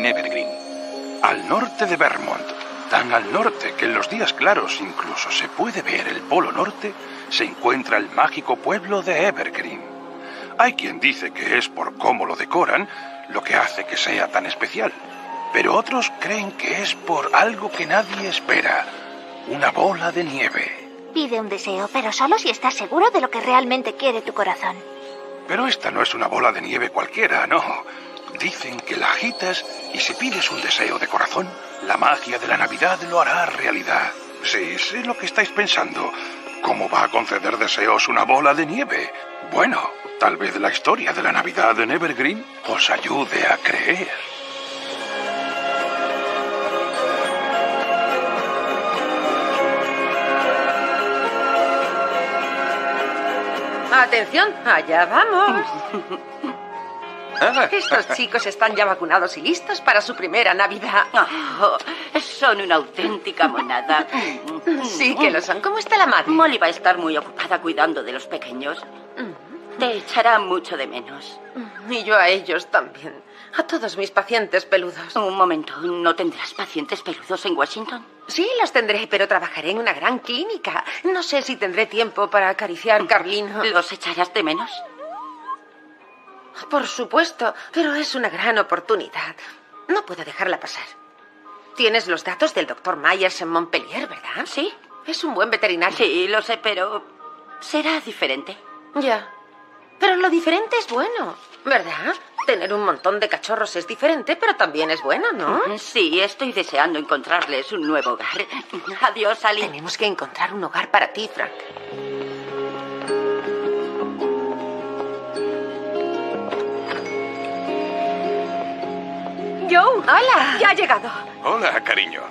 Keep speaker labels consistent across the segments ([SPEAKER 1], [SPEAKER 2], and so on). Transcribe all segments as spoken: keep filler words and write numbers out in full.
[SPEAKER 1] en Evergreen. Al norte de Vermont, tan al norte que en los días claros incluso se puede ver el Polo Norte, se encuentra el mágico pueblo de Evergreen. Hay quien dice que es por cómo lo decoran lo que hace que sea tan especial, pero otros creen que es por algo que nadie espera, una bola de nieve.
[SPEAKER 2] Pide un deseo, pero solo si estás seguro de lo que realmente quiere tu corazón.
[SPEAKER 1] Pero esta no es una bola de nieve cualquiera, no. Dicen que la agitas y si pides un deseo de corazón, la magia de la Navidad lo hará realidad. Sí, sé lo que estáis pensando. ¿Cómo va a conceder deseos una bola de nieve? Bueno, tal vez la historia de la Navidad en Evergreen os ayude a creer.
[SPEAKER 3] ¡Atención! ¡Allá vamos! Estos chicos están ya vacunados y listos para su primera Navidad.
[SPEAKER 4] Oh, son una auténtica monada.
[SPEAKER 3] Sí que lo son. ¿Cómo está la madre?
[SPEAKER 4] Molly va a estar muy ocupada cuidando de los pequeños. Te echará mucho de menos.
[SPEAKER 3] Y yo a ellos también. A todos mis pacientes peludos.
[SPEAKER 4] Un momento, ¿no tendrás pacientes peludos en Washington?
[SPEAKER 3] Sí, los tendré, pero trabajaré en una gran clínica. No sé si tendré tiempo para acariciar Carlino.
[SPEAKER 4] ¿Los echarás de menos?
[SPEAKER 3] Por supuesto, pero es una gran oportunidad. No puedo dejarla pasar. Tienes los datos del doctor Myers en Montpelier, ¿verdad?
[SPEAKER 4] Sí.
[SPEAKER 3] Es un buen veterinario.
[SPEAKER 4] Sí, lo sé, pero será diferente.
[SPEAKER 3] Ya. Pero lo diferente es bueno, ¿verdad? Tener un montón de cachorros es diferente, pero también es bueno, ¿no?
[SPEAKER 4] Sí, estoy deseando encontrarles un nuevo hogar. Adiós, Ali.
[SPEAKER 3] Tenemos que encontrar un hogar para ti, Frank.
[SPEAKER 5] Joe.
[SPEAKER 3] Hola.
[SPEAKER 5] Ya ha llegado.
[SPEAKER 1] Hola, cariño.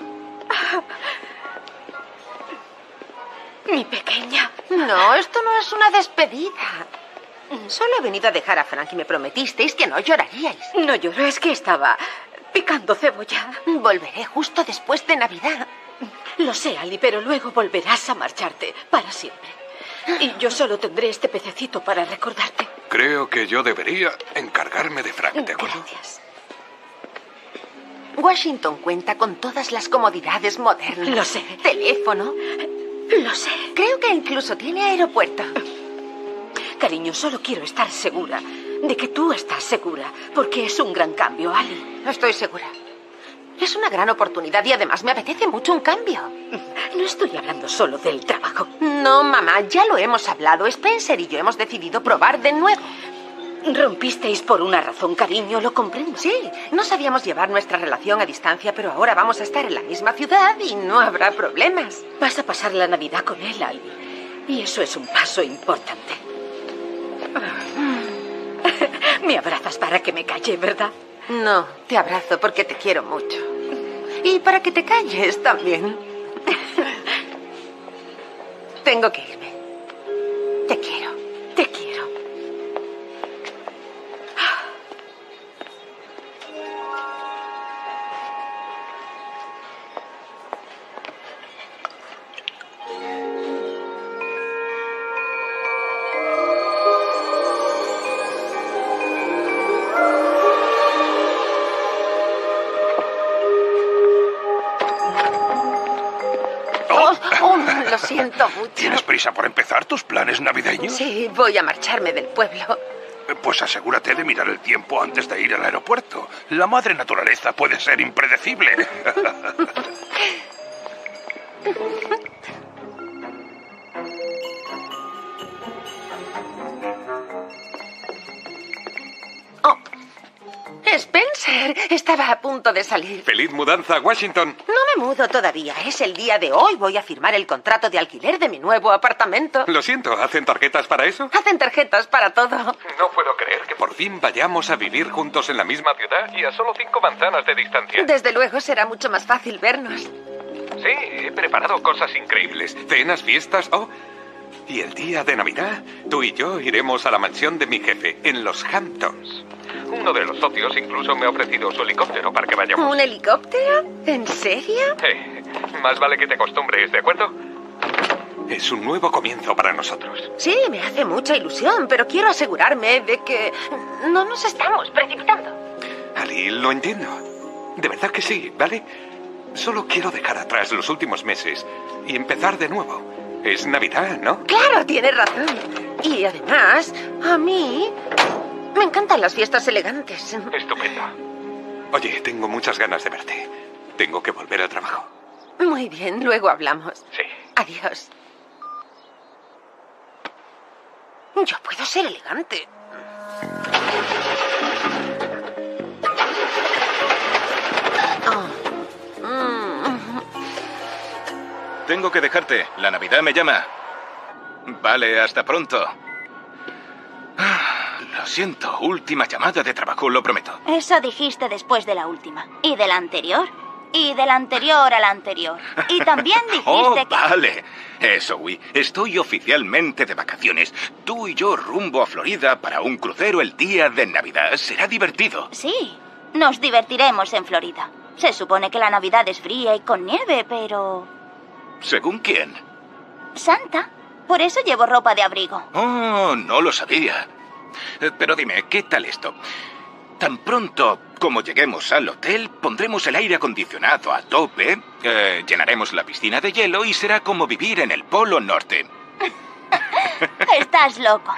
[SPEAKER 5] Mi pequeña.
[SPEAKER 3] No, esto no es una despedida. Solo he venido a dejar a Frank y me prometisteis que no lloraríais.
[SPEAKER 5] No lloro, es que estaba picando cebolla.
[SPEAKER 3] Volveré justo después de Navidad.
[SPEAKER 5] Lo sé, Ali, pero luego volverás a marcharte para siempre. Y yo solo tendré este pececito para recordarte.
[SPEAKER 1] Creo que yo debería encargarme de Frank, ¿de acuerdo?
[SPEAKER 5] Gracias.
[SPEAKER 3] Washington cuenta con todas las comodidades modernas.
[SPEAKER 5] Lo sé.
[SPEAKER 3] Teléfono.
[SPEAKER 5] Lo sé.
[SPEAKER 3] Creo que incluso tiene aeropuerto.
[SPEAKER 5] Cariño, solo quiero estar segura de que tú estás segura, porque es un gran cambio, Ali.
[SPEAKER 3] Estoy segura. Es una gran oportunidad y además me apetece mucho un cambio.
[SPEAKER 5] No estoy hablando solo del trabajo.
[SPEAKER 3] No, mamá, ya lo hemos hablado. Spencer y yo hemos decidido probar de nuevo.
[SPEAKER 5] Rompisteis por una razón, cariño, lo comprendo.
[SPEAKER 3] Sí, no sabíamos llevar nuestra relación a distancia, pero ahora vamos a estar en la misma ciudad y no habrá problemas.
[SPEAKER 5] Vas a pasar la Navidad con él, Ali. Y eso es un paso importante. Me abrazas para que me calle, ¿verdad?
[SPEAKER 3] No, te abrazo porque te quiero mucho. Y para que te calles también. Tengo que irme. Te quiero.
[SPEAKER 5] Te quiero.
[SPEAKER 3] Lo siento mucho.
[SPEAKER 1] ¿Tienes prisa por empezar tus planes navideños?
[SPEAKER 3] Sí, voy a marcharme del pueblo.
[SPEAKER 1] Pues asegúrate de mirar el tiempo antes de ir al aeropuerto. La madre naturaleza puede ser impredecible.
[SPEAKER 3] Oh, Spencer, estaba a punto de salir.
[SPEAKER 6] ¡Feliz mudanza a Washington!
[SPEAKER 3] No me mudo todavía, es el día de hoy. Voy a firmar el contrato de alquiler de mi nuevo apartamento.
[SPEAKER 6] Lo siento, ¿hacen tarjetas para eso?
[SPEAKER 3] Hacen tarjetas para todo.
[SPEAKER 6] No puedo creer que por fin vayamos a vivir juntos en la misma ciudad y a solo cinco manzanas de distancia.
[SPEAKER 3] Desde luego será mucho más fácil vernos.
[SPEAKER 6] Sí, he preparado cosas increíbles. Cenas, fiestas, oh... Y el día de Navidad, tú y yo iremos a la mansión de mi jefe, en los Hamptons. Uno de los socios incluso me ha ofrecido su helicóptero para que vayamos.
[SPEAKER 3] ¿Un helicóptero? ¿En serio?
[SPEAKER 6] Eh, más vale que te acostumbres, ¿de acuerdo? Es un nuevo comienzo para nosotros.
[SPEAKER 3] Sí, me hace mucha ilusión, pero quiero asegurarme de que no nos estamos precipitando.
[SPEAKER 6] Ali, lo entiendo. De verdad que sí, ¿vale? Solo quiero dejar atrás los últimos meses y empezar de nuevo. Es Navidad, ¿no?
[SPEAKER 3] Claro, tienes razón. Y además, a mí me encantan las fiestas elegantes.
[SPEAKER 6] Estupendo. Oye, tengo muchas ganas de verte. Tengo que volver al trabajo.
[SPEAKER 3] Muy bien, luego hablamos.
[SPEAKER 6] Sí.
[SPEAKER 3] Adiós. Yo puedo ser elegante. Oh. Mm.
[SPEAKER 7] Tengo que dejarte. La Navidad me llama. Vale, hasta pronto. Ah, lo siento, última llamada de trabajo, lo prometo.
[SPEAKER 2] Eso dijiste después de la última. ¿Y de la anterior? Y de la anterior a la anterior. Y también dijiste
[SPEAKER 7] oh,
[SPEAKER 2] que...
[SPEAKER 7] vale. Eso, Wii. Estoy oficialmente de vacaciones. Tú y yo rumbo a Florida para un crucero el día de Navidad. Será divertido.
[SPEAKER 2] Sí, nos divertiremos en Florida. Se supone que la Navidad es fría y con nieve, pero...
[SPEAKER 7] ¿Según quién?
[SPEAKER 2] Santa. Por eso llevo ropa de abrigo.
[SPEAKER 7] Oh, no lo sabía. Eh, Pero dime, ¿qué tal esto? Tan pronto como lleguemos al hotel, pondremos el aire acondicionado a tope, eh, llenaremos la piscina de hielo y será como vivir en el Polo Norte.
[SPEAKER 2] Estás loco.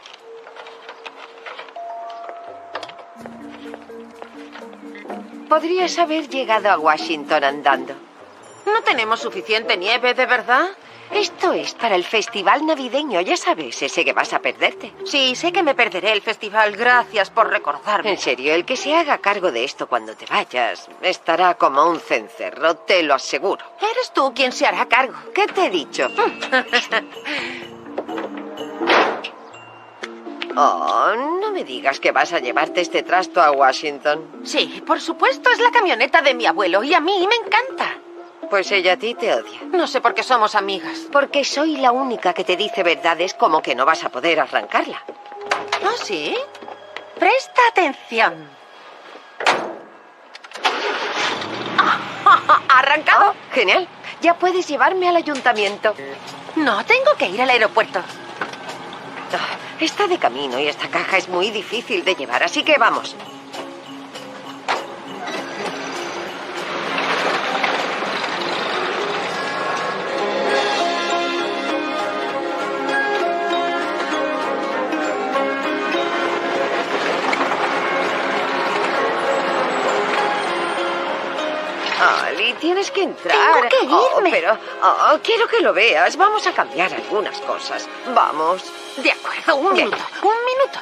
[SPEAKER 3] Podrías haber llegado a Washington andando. No tenemos suficiente nieve, ¿de verdad? Esto es para el festival navideño, ya sabes, ese que vas a perderte. Sí, sé que me perderé el festival, gracias por recordarme. En serio, el que se haga cargo de esto cuando te vayas estará como un cencerro, te lo aseguro. Eres tú quien se hará cargo. ¿Qué te he dicho? Oh, no me digas que vas a llevarte este trasto a Washington. Sí, por supuesto, es la camioneta de mi abuelo y a mí me encanta. Pues ella a ti te odia. No sé por qué somos amigas. Porque soy la única que te dice verdades como que no vas a poder arrancarla. ¿Oh, sí? Presta atención. ¿Arrancado? Oh, genial. Ya puedes llevarme al ayuntamiento. No, tengo que ir al aeropuerto. Oh, está de camino y esta caja es muy difícil de llevar, así que vamos. Ali, tienes que entrar.
[SPEAKER 2] Tengo que irme.
[SPEAKER 3] Oh, pero oh, quiero que lo veas. Vamos a cambiar algunas cosas. Vamos. De acuerdo, un
[SPEAKER 2] ¿Qué?
[SPEAKER 3] minuto. Un minuto.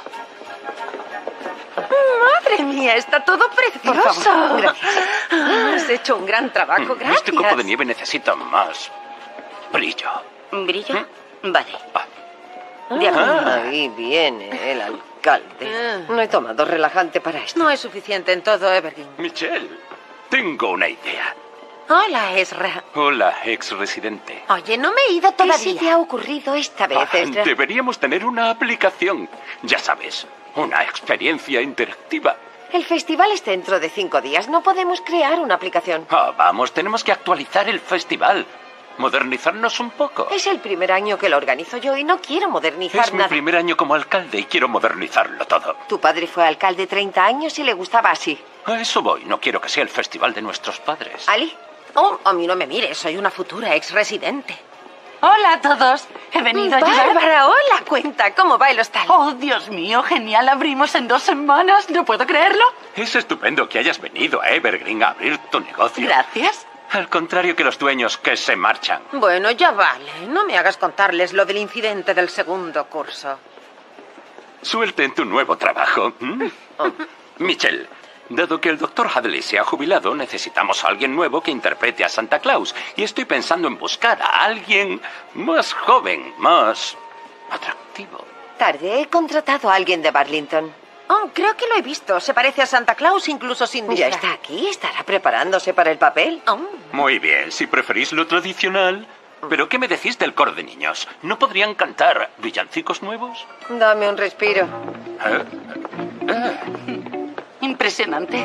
[SPEAKER 3] Madre mía, está todo precioso.
[SPEAKER 2] Por favor.
[SPEAKER 3] Gracias. Has hecho un gran trabajo, gracias.
[SPEAKER 1] Este copo de nieve necesita más brillo.
[SPEAKER 4] ¿Brillo? Vale.
[SPEAKER 3] De acuerdo. Ahí viene el alcalde. No he tomado relajante para esto. No es suficiente en todo Evergreen.
[SPEAKER 1] Michelle, tengo una idea.
[SPEAKER 3] Hola, Ezra.
[SPEAKER 1] Hola, ex residente.
[SPEAKER 3] Oye, no me he ido todavía. ¿Qué se te ha ocurrido esta vez,
[SPEAKER 1] Ah,
[SPEAKER 3] Ezra?
[SPEAKER 1] deberíamos tener una aplicación. Ya sabes, una experiencia interactiva.
[SPEAKER 3] El festival es dentro de cinco días. No podemos crear una aplicación.
[SPEAKER 1] Ah, vamos, tenemos que actualizar el festival. Modernizarnos un poco.
[SPEAKER 3] Es el primer año que lo organizo yo y no quiero modernizar
[SPEAKER 1] Es mi
[SPEAKER 3] nada.
[SPEAKER 1] primer año como alcalde y quiero modernizarlo todo.
[SPEAKER 3] Tu padre fue alcalde treinta años y le gustaba así.
[SPEAKER 1] A eso voy. No quiero que sea el festival de nuestros padres.
[SPEAKER 3] ¿Ali? Oh, a mí no me mires. Soy una futura ex-residente.
[SPEAKER 8] Hola a todos. He venido a ayudar.
[SPEAKER 3] Bárbara, hola. Cuenta, ¿cómo va el hostal?
[SPEAKER 8] Oh, Dios mío, genial. Abrimos en dos semanas. No puedo creerlo.
[SPEAKER 1] Es estupendo que hayas venido a Evergreen a abrir tu negocio.
[SPEAKER 8] Gracias.
[SPEAKER 1] Al contrario que los dueños que se marchan.
[SPEAKER 3] Bueno, ya vale. No me hagas contarles lo del incidente del segundo curso.
[SPEAKER 1] Suerte en tu nuevo trabajo. ¿Mm?
[SPEAKER 3] Oh.
[SPEAKER 1] Michelle, dado que el doctor Hadley se ha jubilado, necesitamos a alguien nuevo que interprete a Santa Claus. Y estoy pensando en buscar a alguien más joven, más atractivo.
[SPEAKER 3] Tarde, he contratado a alguien de Burlington. Oh, creo que lo he visto. Se parece a Santa Claus incluso sin disfraz. Ya está aquí. ¿Estará preparándose para el papel? Oh.
[SPEAKER 1] Muy bien, si preferís lo tradicional. ¿Pero qué me decís del coro de niños? ¿No podrían cantar villancicos nuevos?
[SPEAKER 3] Dame un respiro.
[SPEAKER 1] ¿Eh? ¿Eh?
[SPEAKER 8] Impresionante.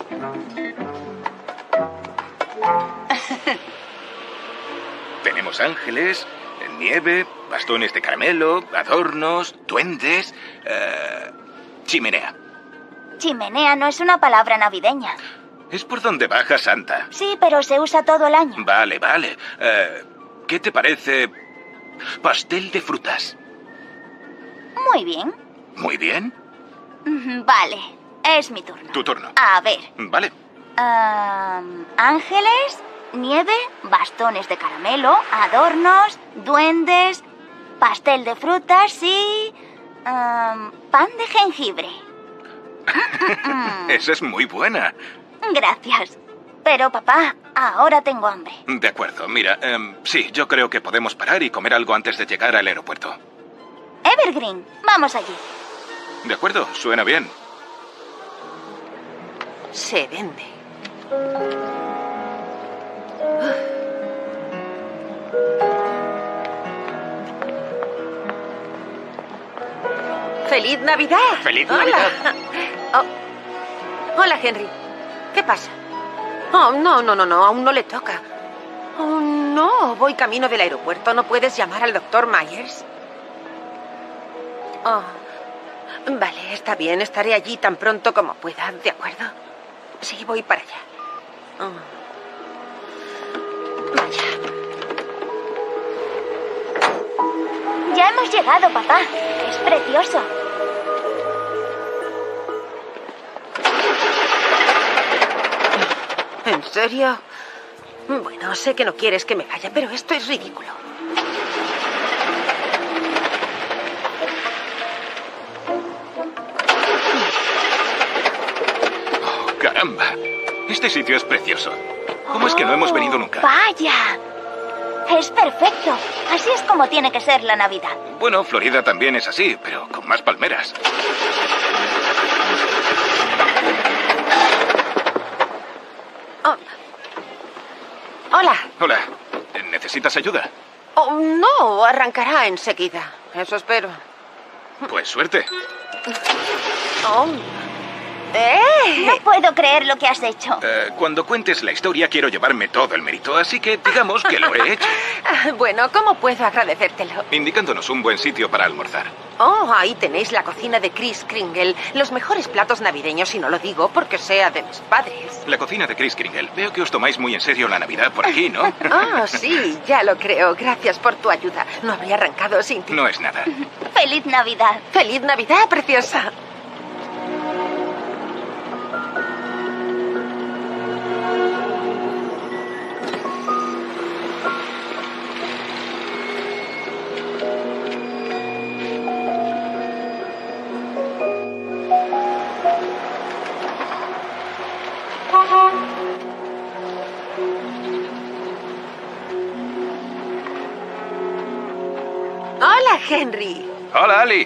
[SPEAKER 7] Tenemos ángeles, nieve, bastones de caramelo, adornos, duendes, eh, chimenea.
[SPEAKER 2] Chimenea no es una palabra navideña.
[SPEAKER 7] Es por donde baja Santa.
[SPEAKER 2] Sí, pero se usa todo el año.
[SPEAKER 7] Vale, vale. Eh, ¿Qué te parece pastel de frutas?
[SPEAKER 2] Muy bien.
[SPEAKER 7] Muy bien.
[SPEAKER 2] Ujú, Vale, es mi turno.
[SPEAKER 7] Tu turno.
[SPEAKER 2] A ver.
[SPEAKER 7] Vale.
[SPEAKER 2] am, ángeles, nieve, bastones de caramelo, adornos, duendes, pastel de frutas y... am, pan de jengibre.
[SPEAKER 7] Esa es muy buena.
[SPEAKER 2] Gracias. Pero, papá, ahora tengo hambre.
[SPEAKER 7] De acuerdo, mira, em, sí, yo creo que podemos parar y comer algo antes de llegar al aeropuerto.
[SPEAKER 2] Evergreen, vamos allí.
[SPEAKER 7] De acuerdo, suena bien.
[SPEAKER 3] Se vende. ¡Feliz Navidad!
[SPEAKER 7] ¡Feliz
[SPEAKER 3] Hola.
[SPEAKER 7] Navidad!
[SPEAKER 3] Oh. Hola, Henry. ¿Qué pasa? Oh, no, no, no, no, aún no le toca. Oh, no, voy camino del aeropuerto. ¿No puedes llamar al doctor Myers? Oh, vale, está bien. Estaré allí tan pronto como pueda, ¿de acuerdo? Sí, voy para allá. Oh. Vaya.
[SPEAKER 2] Ya hemos llegado, papá. Es precioso.
[SPEAKER 3] ¿En serio? Bueno, sé que no quieres que me vaya, pero esto es ridículo.
[SPEAKER 7] Oh, caramba. Este sitio es precioso. ¿Cómo es que no hemos venido nunca?
[SPEAKER 2] ¡Vaya! Es perfecto. Así es como tiene que ser la Navidad.
[SPEAKER 7] Bueno, Florida también es así, pero con más palmeras.
[SPEAKER 3] Oh. Hola.
[SPEAKER 7] Hola. ¿Necesitas ayuda?
[SPEAKER 3] Oh, no, arrancará enseguida. Eso espero.
[SPEAKER 7] Pues suerte.
[SPEAKER 3] Oh. ¡Eh!
[SPEAKER 2] No puedo creer lo que has hecho.
[SPEAKER 7] Eh, cuando cuentes la historia quiero llevarme todo el mérito, así que digamos que lo he hecho.
[SPEAKER 3] Bueno, ¿cómo puedo agradecértelo?
[SPEAKER 7] Indicándonos un buen sitio para almorzar.
[SPEAKER 3] Oh, ahí tenéis la cocina de Kris Kringle. Los mejores platos navideños, y no lo digo porque sea de mis padres.
[SPEAKER 7] La cocina de Kris Kringle. Veo que os tomáis muy en serio la Navidad por aquí, ¿no?
[SPEAKER 3] Oh, sí, ya lo creo. Gracias por tu ayuda. No habría arrancado sin ti.
[SPEAKER 7] No es nada.
[SPEAKER 2] ¡Feliz Navidad!
[SPEAKER 3] ¡Feliz Navidad, preciosa! Hola, Henry.
[SPEAKER 1] Hola, Ali.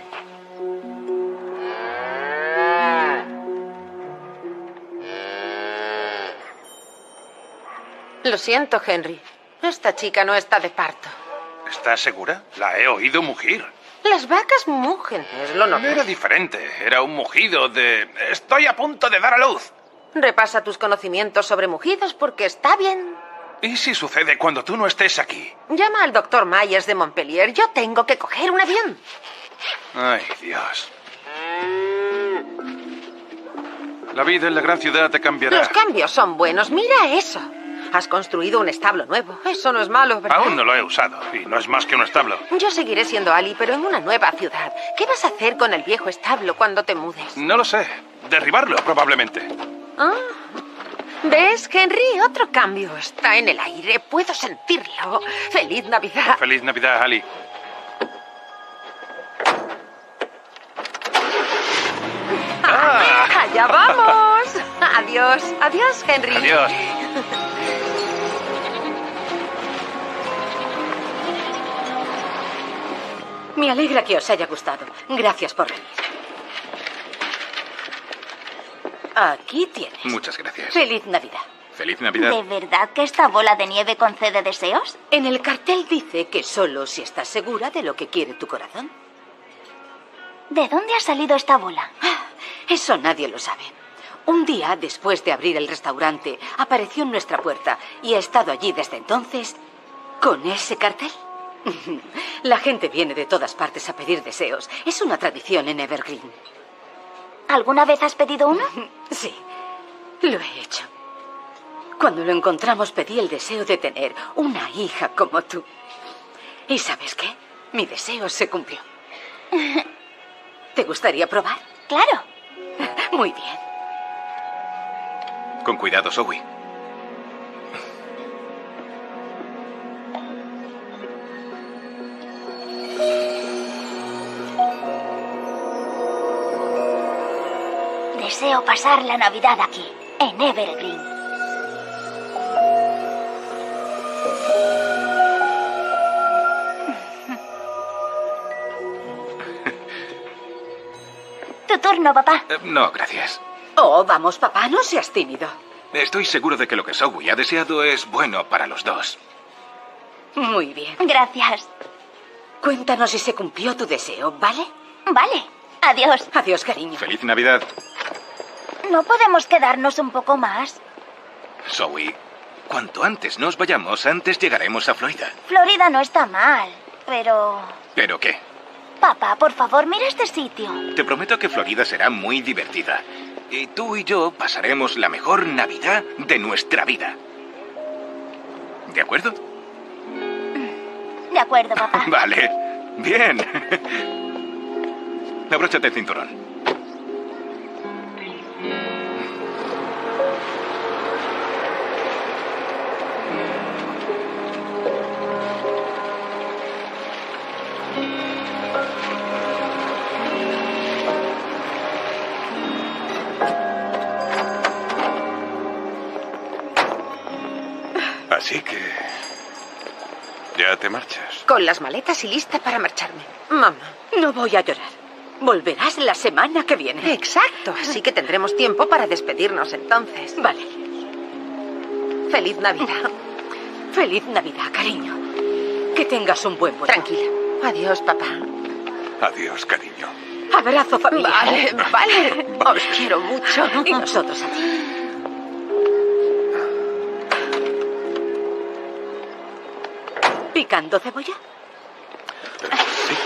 [SPEAKER 3] Lo siento, Henry. Esta chica no está de parto.
[SPEAKER 1] ¿Estás segura? La he oído mugir.
[SPEAKER 3] Las vacas mugen, es lo
[SPEAKER 1] No
[SPEAKER 3] normal.
[SPEAKER 1] era diferente. Era un mugido de... Estoy a punto de dar a luz.
[SPEAKER 3] Repasa tus conocimientos sobre mugidos porque está bien.
[SPEAKER 1] ¿Y si sucede cuando tú no estés aquí?
[SPEAKER 3] Llama al doctor Myers de Montpellier. Yo tengo que coger un avión.
[SPEAKER 1] Ay, Dios. La vida en la gran ciudad te cambiará.
[SPEAKER 3] Los cambios son buenos. Mira eso. Has construido un establo nuevo. Eso no es malo, ¿verdad?
[SPEAKER 1] Aún no lo he usado y no es más que un establo.
[SPEAKER 3] Yo seguiré siendo Ali, pero en una nueva ciudad. ¿Qué vas a hacer con el viejo establo cuando te mudes?
[SPEAKER 1] No lo sé. Derribarlo, probablemente.
[SPEAKER 3] Ah. ¿Ves, Henry? Otro cambio está en el aire. Puedo sentirlo. ¡Feliz Navidad!
[SPEAKER 1] Feliz Navidad, Ali.
[SPEAKER 3] Ah. ¡Allá vamos! Adiós. Adiós, Henry.
[SPEAKER 1] Adiós.
[SPEAKER 5] Me alegra que os haya gustado. Gracias por venir. Aquí tienes.
[SPEAKER 7] Muchas gracias.
[SPEAKER 5] Feliz Navidad.
[SPEAKER 7] Feliz Navidad.
[SPEAKER 2] ¿De verdad que esta bola de nieve concede deseos?
[SPEAKER 5] En el cartel dice que solo si estás segura de lo que quiere tu corazón.
[SPEAKER 2] ¿De dónde ha salido esta bola?
[SPEAKER 5] Eso nadie lo sabe. Un día, después de abrir el restaurante, apareció en nuestra puerta y ha estado allí desde entonces con ese cartel. La gente viene de todas partes a pedir deseos. Es una tradición en Evergreen.
[SPEAKER 2] ¿Alguna vez has pedido uno?
[SPEAKER 5] Sí, lo he hecho. Cuando lo encontramos pedí el deseo de tener una hija como tú. ¿Y sabes qué? Mi deseo se cumplió. ¿Te gustaría probar?
[SPEAKER 2] Claro.
[SPEAKER 5] Muy bien.
[SPEAKER 7] Con cuidado, Zoe.
[SPEAKER 2] Deseo pasar la Navidad aquí, en Evergreen. Tu turno, papá.
[SPEAKER 7] Eh, no, gracias.
[SPEAKER 5] Oh, vamos, papá, no seas tímido.
[SPEAKER 7] Estoy seguro de que lo que Zoe ha deseado es bueno para los dos.
[SPEAKER 5] Muy bien.
[SPEAKER 2] Gracias.
[SPEAKER 5] Cuéntanos si se cumplió tu deseo, ¿vale?
[SPEAKER 2] Vale. Adiós.
[SPEAKER 5] Adiós, cariño.
[SPEAKER 7] ¡Feliz Navidad!
[SPEAKER 2] ¿No podemos quedarnos un poco más?
[SPEAKER 7] Zoe, cuanto antes nos vayamos, antes llegaremos a Florida.
[SPEAKER 2] Florida no está mal, pero...
[SPEAKER 7] ¿Pero qué?
[SPEAKER 2] Papá, por favor, mira este sitio.
[SPEAKER 7] Te prometo que Florida será muy divertida. Y tú y yo pasaremos la mejor Navidad de nuestra vida. ¿De acuerdo?
[SPEAKER 2] De acuerdo, papá.
[SPEAKER 7] Vale. Bien. Abróchate el cinturón.
[SPEAKER 6] Así que... ¿ya te marchas?
[SPEAKER 3] Con las maletas y lista para marcharme. Mamá.
[SPEAKER 5] No voy a llorar. Volverás la semana que viene.
[SPEAKER 3] Exacto, así que tendremos tiempo para despedirnos entonces.
[SPEAKER 5] Vale.
[SPEAKER 3] Feliz Navidad.
[SPEAKER 5] Feliz Navidad, cariño. Que tengas un buen vuelo.
[SPEAKER 3] Tranquila. Adiós, papá.
[SPEAKER 6] Adiós, cariño.
[SPEAKER 5] Abrazo familiar.
[SPEAKER 3] Vale, vale. Os quiero mucho.
[SPEAKER 5] Y nosotros a ti. ¿Picando cebolla?
[SPEAKER 6] Sí.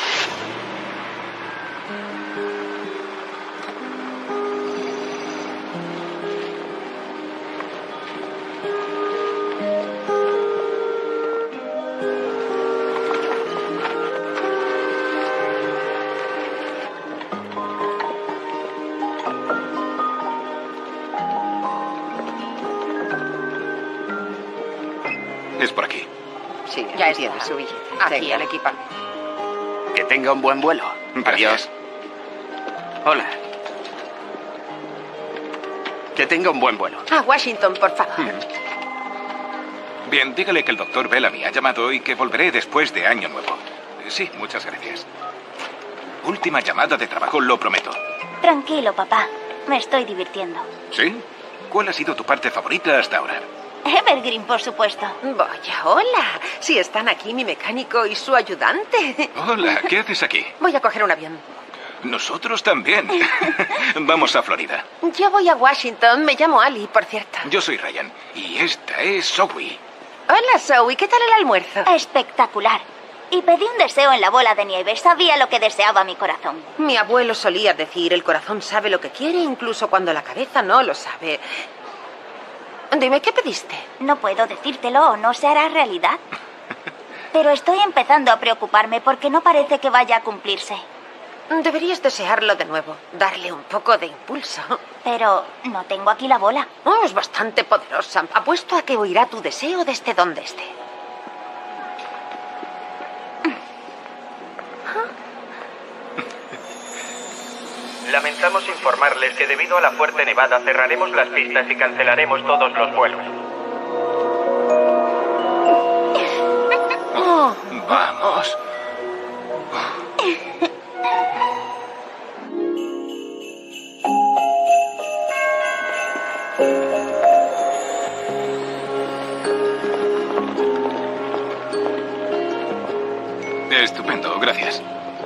[SPEAKER 7] Es por aquí.
[SPEAKER 3] Sí,
[SPEAKER 8] Ya
[SPEAKER 3] tiene
[SPEAKER 8] está.
[SPEAKER 3] su billete.
[SPEAKER 8] Aquí
[SPEAKER 3] Tenga.
[SPEAKER 8] el equipaje. Que tenga un buen vuelo.
[SPEAKER 7] Gracias.
[SPEAKER 8] Adiós. Hola. Que tenga un buen vuelo.
[SPEAKER 3] A Washington, por favor.
[SPEAKER 7] Bien, dígale que el doctor Bellamy ha llamado y que volveré después de Año Nuevo. Sí, muchas gracias. Última llamada de trabajo, lo prometo.
[SPEAKER 2] Tranquilo, papá. Me estoy divirtiendo.
[SPEAKER 7] ¿Sí? ¿Cuál ha sido tu parte favorita hasta ahora?
[SPEAKER 2] Evergreen, por supuesto.
[SPEAKER 3] Vaya, hola. Si están aquí mi mecánico y su ayudante.
[SPEAKER 7] Hola, ¿qué haces aquí?
[SPEAKER 3] Voy a coger un avión.
[SPEAKER 7] Nosotros también. Vamos a Florida.
[SPEAKER 3] Yo voy a Washington. Me llamo Ali, por cierto.
[SPEAKER 7] Yo soy Ryan y esta es Zoe.
[SPEAKER 3] Hola, Zoe. ¿Qué tal el almuerzo?
[SPEAKER 2] Espectacular. Y pedí un deseo en la bola de nieve. Sabía lo que deseaba mi corazón.
[SPEAKER 3] Mi abuelo solía decir, el corazón sabe lo que quiere incluso cuando la cabeza no lo sabe. Dime, ¿qué pediste?
[SPEAKER 2] No puedo decírtelo o no se hará realidad. Pero estoy empezando a preocuparme porque no parece que vaya a cumplirse.
[SPEAKER 3] Deberías desearlo de nuevo, darle un poco de impulso.
[SPEAKER 2] Pero no tengo aquí la bola.
[SPEAKER 3] Oh, es bastante poderosa. Apuesto a que oirá tu deseo desde donde esté.
[SPEAKER 9] Lamentamos informarles que debido a la fuerte nevada cerraremos las pistas y cancelaremos todos los vuelos.
[SPEAKER 3] Oh,
[SPEAKER 7] Vamos. Estupendo, gracias.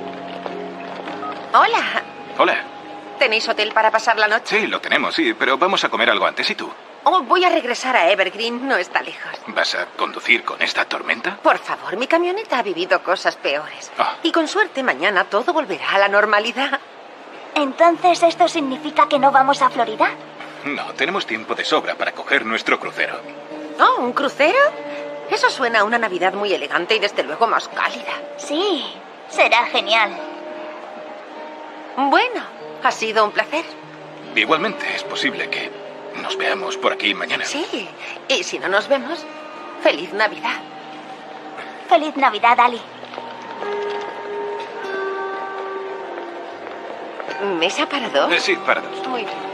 [SPEAKER 3] hola.
[SPEAKER 7] Hola.
[SPEAKER 3] ¿Tenéis hotel para pasar la noche?
[SPEAKER 7] Sí, lo tenemos, sí, pero vamos a comer algo antes. ¿Y tú?
[SPEAKER 3] Oh, voy a regresar a Evergreen. No está lejos.
[SPEAKER 7] ¿Vas a conducir con esta tormenta?
[SPEAKER 3] Por favor, mi camioneta ha vivido cosas peores.
[SPEAKER 7] Ah.
[SPEAKER 3] Y con suerte mañana todo volverá a la normalidad.
[SPEAKER 2] Entonces, ¿esto significa que no vamos a Florida?
[SPEAKER 7] No, tenemos tiempo de sobra para coger nuestro crucero.
[SPEAKER 3] ¿Oh, un crucero? Eso suena a una Navidad muy elegante y desde luego más cálida.
[SPEAKER 2] Sí, será genial.
[SPEAKER 3] Bueno, ha sido un placer.
[SPEAKER 7] Igualmente, es posible que nos veamos por aquí mañana.
[SPEAKER 3] Sí, y si no nos vemos, feliz Navidad.
[SPEAKER 2] Feliz Navidad, Ali.
[SPEAKER 3] ¿Mesa para dos?
[SPEAKER 7] Eh, sí, para dos.
[SPEAKER 3] Muy bien.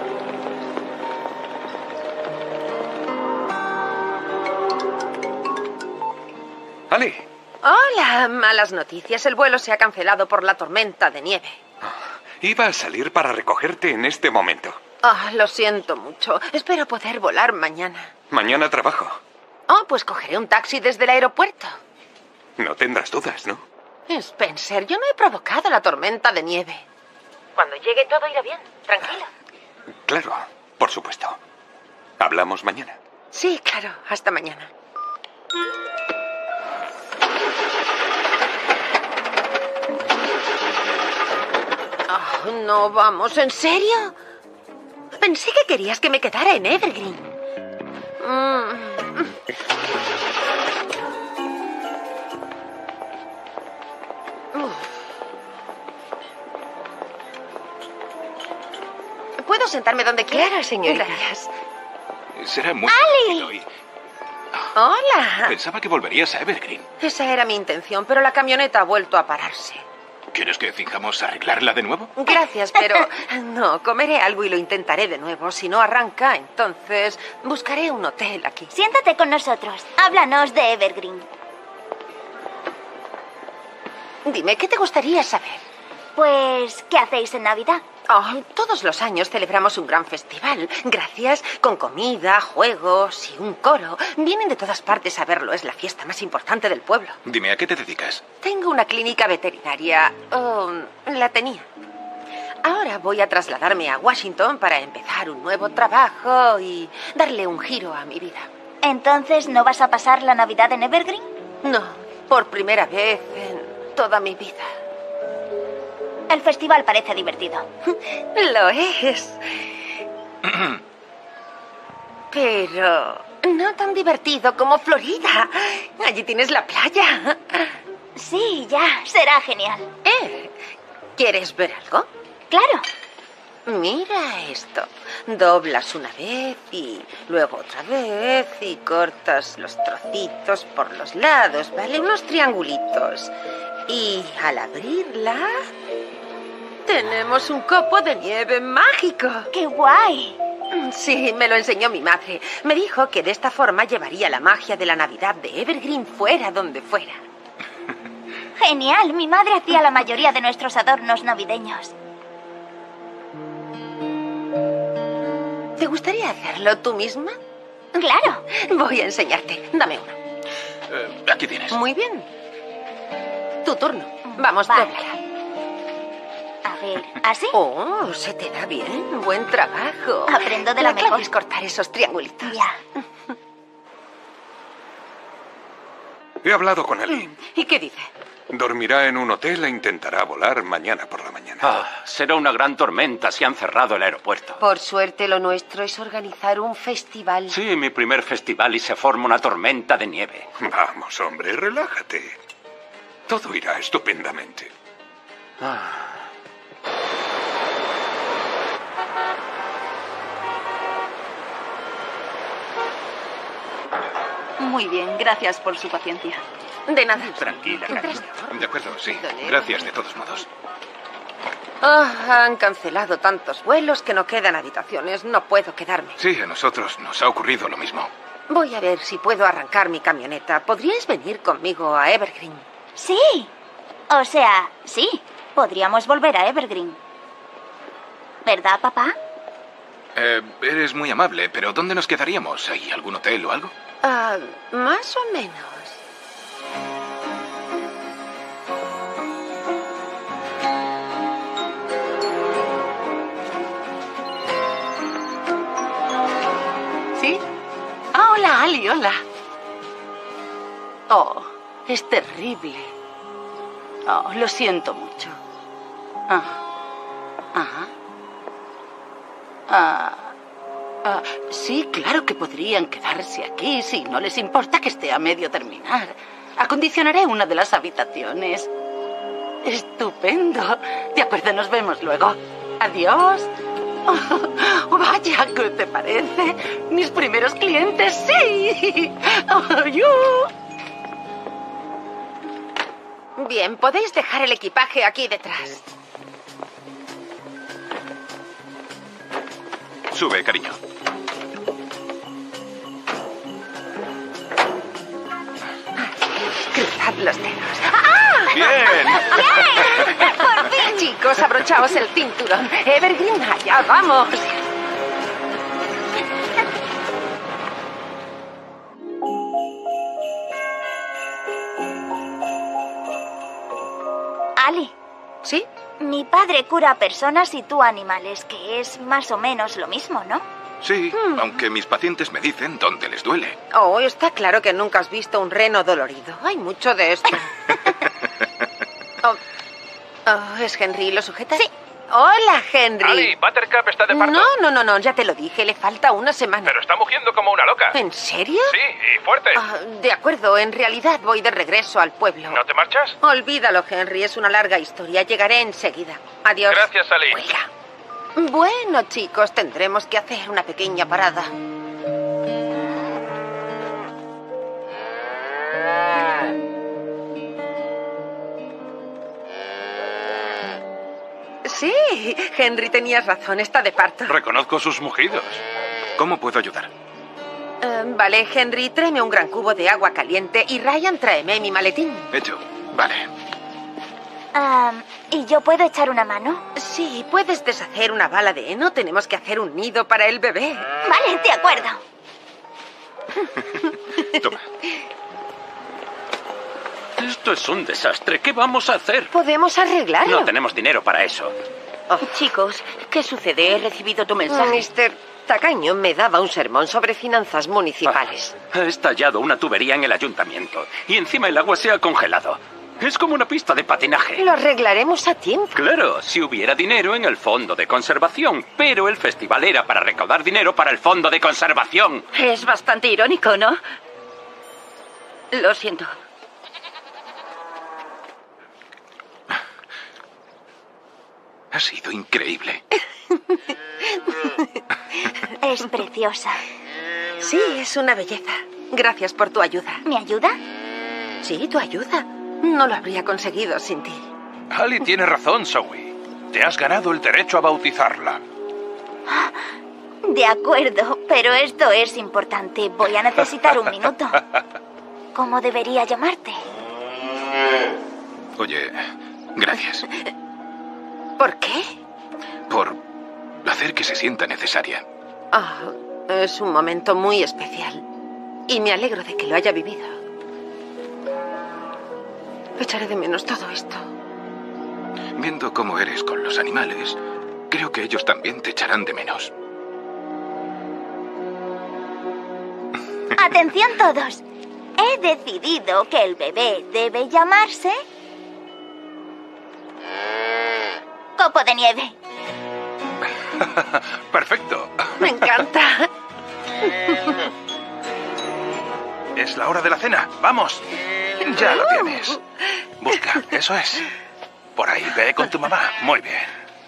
[SPEAKER 6] Ali.
[SPEAKER 3] Hola, malas noticias. El vuelo se ha cancelado por la tormenta de nieve.
[SPEAKER 6] Iba a salir para recogerte en este momento.
[SPEAKER 3] Ah, lo siento mucho. Espero poder volar mañana.
[SPEAKER 6] Mañana trabajo.
[SPEAKER 3] Oh, pues cogeré un taxi desde el aeropuerto.
[SPEAKER 6] No tendrás dudas, ¿no?
[SPEAKER 3] Spencer, yo no he provocado la tormenta de nieve. Cuando llegue todo irá bien. Tranquilo.
[SPEAKER 6] Claro, por supuesto. ¿Hablamos mañana?
[SPEAKER 3] Sí, claro. Hasta mañana. Oh, no, vamos, ¿en serio? Pensé que querías que me quedara en Evergreen. Mm. ¿Puedo sentarme donde quiera?
[SPEAKER 10] Claro, señorita.
[SPEAKER 3] Gracias.
[SPEAKER 7] Será muy
[SPEAKER 2] ¡Ali!
[SPEAKER 7] rápido y-
[SPEAKER 3] Hola.
[SPEAKER 7] Pensaba que volverías a Evergreen.
[SPEAKER 3] Esa era mi intención, pero la camioneta ha vuelto a pararse.
[SPEAKER 7] ¿Quieres que fijamos arreglarla de nuevo?
[SPEAKER 3] Gracias, pero no, comeré algo y lo intentaré de nuevo. Si no arranca, entonces buscaré un hotel aquí.
[SPEAKER 2] Siéntate con nosotros. Háblanos de Evergreen.
[SPEAKER 3] Dime, ¿qué te gustaría saber?
[SPEAKER 2] Pues, ¿qué hacéis en Navidad?
[SPEAKER 3] Oh, todos los años celebramos un gran festival. Gracias, con comida, juegos y un coro. Vienen de todas partes a verlo. Es la fiesta más importante del pueblo.
[SPEAKER 7] Dime, ¿a qué te dedicas?
[SPEAKER 3] Tengo una clínica veterinaria. Oh, la tenía. Ahora voy a trasladarme a Washington para empezar un nuevo trabajo y darle un giro a mi vida.
[SPEAKER 2] ¿Entonces no vas a pasar la Navidad en Evergreen?
[SPEAKER 3] No, por primera vez en toda mi vida.
[SPEAKER 2] El festival parece divertido.
[SPEAKER 3] Lo es. Pero no tan divertido como Florida. Allí tienes la playa.
[SPEAKER 2] Sí, ya, será genial.
[SPEAKER 3] ¿Eh? ¿Quieres ver algo?
[SPEAKER 2] Claro.
[SPEAKER 3] Mira esto. Doblas una vez y luego otra vez y cortas los trocitos por los lados, ¿vale? Unos triangulitos. Y al abrirla, tenemos un copo de nieve mágico.
[SPEAKER 2] ¡Qué guay!
[SPEAKER 3] Sí, me lo enseñó mi madre. Me dijo que de esta forma llevaría la magia de la Navidad de Evergreen fuera donde fuera.
[SPEAKER 2] Genial, mi madre hacía la mayoría de nuestros adornos navideños.
[SPEAKER 3] ¿Te gustaría hacerlo tú misma?
[SPEAKER 2] Claro.
[SPEAKER 3] Voy a enseñarte. Dame uno.
[SPEAKER 7] Eh, aquí tienes.
[SPEAKER 3] Muy bien. Tu turno. Vamos,
[SPEAKER 2] Vale.
[SPEAKER 3] dóblala.
[SPEAKER 2] A ver, ¿así?
[SPEAKER 3] Oh, se te da bien. Buen trabajo.
[SPEAKER 2] Aprendo de la
[SPEAKER 3] clave
[SPEAKER 2] mejor.
[SPEAKER 3] es cortar esos triangulitos.
[SPEAKER 2] Ya.
[SPEAKER 6] He hablado con él.
[SPEAKER 5] ¿Y qué dice?
[SPEAKER 6] Dormirá en un hotel e intentará volar mañana por la mañana.
[SPEAKER 11] Ah, será una gran tormenta si han cerrado el aeropuerto.
[SPEAKER 3] Por suerte, lo nuestro es organizar un festival.
[SPEAKER 11] Sí, mi primer festival y se forma una tormenta de nieve.
[SPEAKER 6] Vamos, hombre, relájate. Todo irá estupendamente.
[SPEAKER 11] Ah.
[SPEAKER 8] Muy bien, gracias por su paciencia.
[SPEAKER 3] De nada.
[SPEAKER 11] Tranquila, cariño.
[SPEAKER 7] De acuerdo, sí. Gracias de todos modos.
[SPEAKER 3] Oh, han cancelado tantos vuelos que no quedan habitaciones. No puedo quedarme.
[SPEAKER 7] Sí, a nosotros nos ha ocurrido lo mismo.
[SPEAKER 3] Voy a ver si puedo arrancar mi camioneta. ¿Podríais venir conmigo a Evergreen?
[SPEAKER 2] Sí. O sea, sí. Podríamos volver a Evergreen. ¿Verdad, papá?
[SPEAKER 7] Eh, eres muy amable, pero ¿dónde nos quedaríamos? ¿Hay algún hotel o algo?
[SPEAKER 3] Ah, más o menos.
[SPEAKER 8] ¿Sí? Ah, hola, Ali, hola. Oh, es terrible. Oh, lo siento mucho. Ah. Ajá. Ah. Ah, sí, claro que podrían quedarse aquí si no les importa que esté a medio terminar. Acondicionaré una de las habitaciones. Estupendo. De acuerdo, nos vemos luego. Adiós. Oh, vaya, ¿qué te parece? Mis primeros clientes, sí. Oh, yo.
[SPEAKER 3] Bien, podéis dejar el equipaje aquí detrás.
[SPEAKER 7] Sube, cariño.
[SPEAKER 3] Cruzad los dedos. ¡Ah!
[SPEAKER 7] ¡Bien!
[SPEAKER 3] ¡Bien! ¡Por fin! Chicos, abrochaos el cinturón. Evergreen, allá vamos.
[SPEAKER 2] Ali.
[SPEAKER 3] ¿Sí?
[SPEAKER 2] Mi padre cura a personas y tú a animales, que es más o menos lo mismo, ¿no?
[SPEAKER 7] Sí, hmm. aunque mis pacientes me dicen dónde les duele.
[SPEAKER 3] Oh, está claro que nunca has visto un reno dolorido. Hay mucho de esto. oh. oh, ¿es Henry? ¿Lo sujetas?
[SPEAKER 2] Sí.
[SPEAKER 3] Hola, Henry.
[SPEAKER 9] Ali, Buttercup está de parto.
[SPEAKER 3] No, no, no, no, ya te lo dije, le falta una semana.
[SPEAKER 9] Pero está mugiendo como una loca.
[SPEAKER 3] ¿En serio?
[SPEAKER 9] Sí, y fuerte.
[SPEAKER 3] Uh, de acuerdo, en realidad voy de regreso al pueblo.
[SPEAKER 9] ¿No te marchas?
[SPEAKER 3] Olvídalo, Henry, es una larga historia. Llegaré enseguida. Adiós.
[SPEAKER 9] Gracias, Ali.
[SPEAKER 3] Cuelga. Bueno, chicos, tendremos que hacer una pequeña parada. Sí, Henry, tenías razón, está de parto.
[SPEAKER 1] Reconozco sus mugidos.
[SPEAKER 7] ¿Cómo puedo ayudar?
[SPEAKER 3] Uh, vale, Henry, tráeme un gran cubo de agua caliente y Ryan, tráeme mi maletín.
[SPEAKER 7] Hecho. Vale.
[SPEAKER 2] Um, ¿Y yo puedo echar una mano?
[SPEAKER 3] Sí, puedes deshacer una bala de heno. Tenemos que hacer un nido para el bebé.
[SPEAKER 2] Vale, de acuerdo.
[SPEAKER 7] Toma.
[SPEAKER 11] Esto es un desastre. ¿Qué vamos a hacer?
[SPEAKER 3] Podemos arreglarlo.
[SPEAKER 11] No tenemos dinero para eso.
[SPEAKER 4] Oh, chicos, ¿qué sucede? He recibido tu mensaje.
[SPEAKER 3] mister Tacaño me daba un sermón sobre finanzas municipales.
[SPEAKER 11] Ah, ha estallado una tubería en el ayuntamiento y encima el agua se ha congelado. Es como una pista de patinaje.
[SPEAKER 3] Lo arreglaremos a tiempo.
[SPEAKER 11] Claro, si hubiera dinero en el fondo de conservación. Pero el festival era para recaudar dinero para el fondo de conservación.
[SPEAKER 4] Es bastante irónico, ¿no? Lo siento.
[SPEAKER 7] Ha sido increíble.
[SPEAKER 2] Es preciosa.
[SPEAKER 3] Sí, es una belleza. Gracias por tu ayuda.
[SPEAKER 2] ¿Mi ayuda?
[SPEAKER 3] Sí, tu ayuda. No lo habría conseguido sin ti.
[SPEAKER 1] Ali tiene razón, Zoe. Te has ganado el derecho a bautizarla.
[SPEAKER 2] De acuerdo, pero esto es importante. Voy a necesitar un minuto. ¿Cómo debería llamarte?
[SPEAKER 7] Oye, gracias.
[SPEAKER 3] ¿Por qué?
[SPEAKER 7] Por hacer que se sienta necesaria.
[SPEAKER 3] Ah, es un momento muy especial. Y me alegro de que lo haya vivido. Echaré de menos todo esto.
[SPEAKER 7] Viendo cómo eres con los animales, creo que ellos también te echarán de menos.
[SPEAKER 2] Atención todos. He decidido que el bebé debe llamarse Copo de Nieve.
[SPEAKER 1] Perfecto.
[SPEAKER 3] Me encanta.
[SPEAKER 1] Es la hora de la cena. ¡Vamos! Ya lo tienes. Busca, eso es. Por ahí, ve con tu mamá. Muy bien.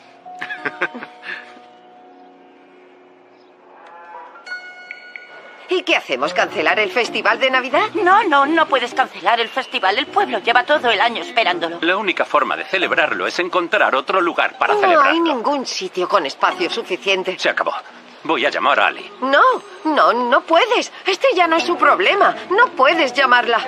[SPEAKER 3] ¿Y qué hacemos? ¿Cancelar el festival de Navidad?
[SPEAKER 4] No, no, no puedes cancelar el festival. El pueblo lleva todo el año esperándolo.
[SPEAKER 11] La única forma de celebrarlo es encontrar otro lugar para
[SPEAKER 3] no
[SPEAKER 11] celebrarlo.
[SPEAKER 3] No hay ningún sitio con espacio suficiente.
[SPEAKER 11] Se acabó. Voy a llamar a Ali.
[SPEAKER 3] No, no, no puedes. Este ya no es su problema. No puedes llamarla.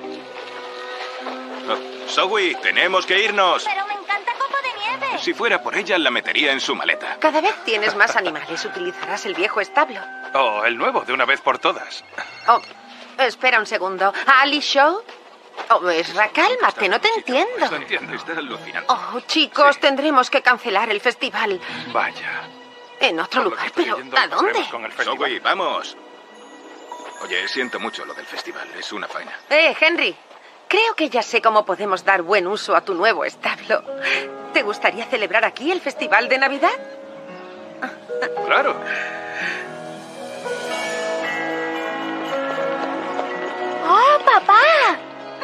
[SPEAKER 7] Oh, Zoe, tenemos que irnos.
[SPEAKER 2] Pero me encanta Copo de Nieve.
[SPEAKER 7] Si fuera por ella, la metería en su maleta.
[SPEAKER 3] Cada vez tienes más animales. Utilizarás el viejo establo.
[SPEAKER 1] Oh, el nuevo, de una vez por todas.
[SPEAKER 3] Oh, espera un segundo. ¿Ali Show? Oh, Esra, cálmate, no te entiendo.
[SPEAKER 7] No entiendo, está alucinante.
[SPEAKER 3] Oh, chicos, sí. Tendremos que cancelar el festival.
[SPEAKER 1] Vaya.
[SPEAKER 3] En otro lugar, pero ¿a dónde?
[SPEAKER 7] Zoe, vamos. Oye, siento mucho lo del festival, es una faena.
[SPEAKER 3] Eh, Henry, creo que ya sé cómo podemos dar buen uso a tu nuevo establo. ¿Te gustaría celebrar aquí el festival de Navidad?
[SPEAKER 1] Claro.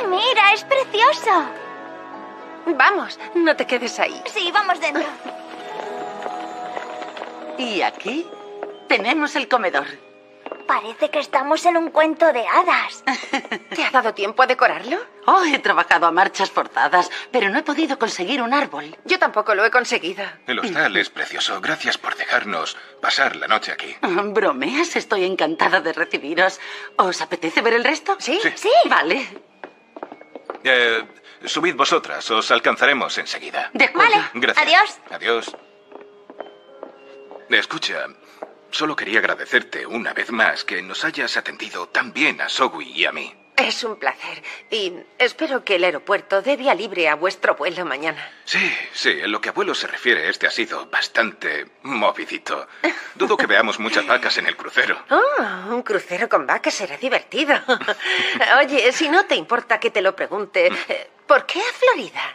[SPEAKER 2] Mira, es precioso.
[SPEAKER 3] Vamos, no te quedes ahí.
[SPEAKER 2] Sí, vamos dentro.
[SPEAKER 8] Y aquí tenemos el comedor.
[SPEAKER 2] Parece que estamos en un cuento de hadas.
[SPEAKER 3] ¿Te ha dado tiempo a decorarlo?
[SPEAKER 8] Oh, he trabajado a marchas forzadas, pero no he podido conseguir un árbol.
[SPEAKER 3] Yo tampoco lo he conseguido.
[SPEAKER 7] El hostal es precioso. Gracias por dejarnos pasar la noche aquí.
[SPEAKER 8] ¿Bromeas? Estoy encantada de recibiros. ¿Os apetece ver el resto?
[SPEAKER 3] ¿Sí?
[SPEAKER 7] Sí.
[SPEAKER 2] Sí.
[SPEAKER 8] Vale.
[SPEAKER 7] Eh, subid vosotras, os alcanzaremos enseguida.
[SPEAKER 8] De acuerdo.
[SPEAKER 2] Vale.
[SPEAKER 7] Gracias.
[SPEAKER 2] Adiós.
[SPEAKER 7] Adiós. Escucha, solo quería agradecerte una vez más que nos hayas atendido tan bien a Zoe y a mí.
[SPEAKER 3] Es un placer. Y espero que el aeropuerto dé vía libre a vuestro vuelo mañana.
[SPEAKER 7] Sí, sí, en lo que a vuelo se refiere, este ha sido bastante movidito. Dudo que veamos muchas vacas en el crucero.
[SPEAKER 3] Oh, un crucero con vacas será divertido. Oye, si no te importa que te lo pregunte, ¿por qué a Florida?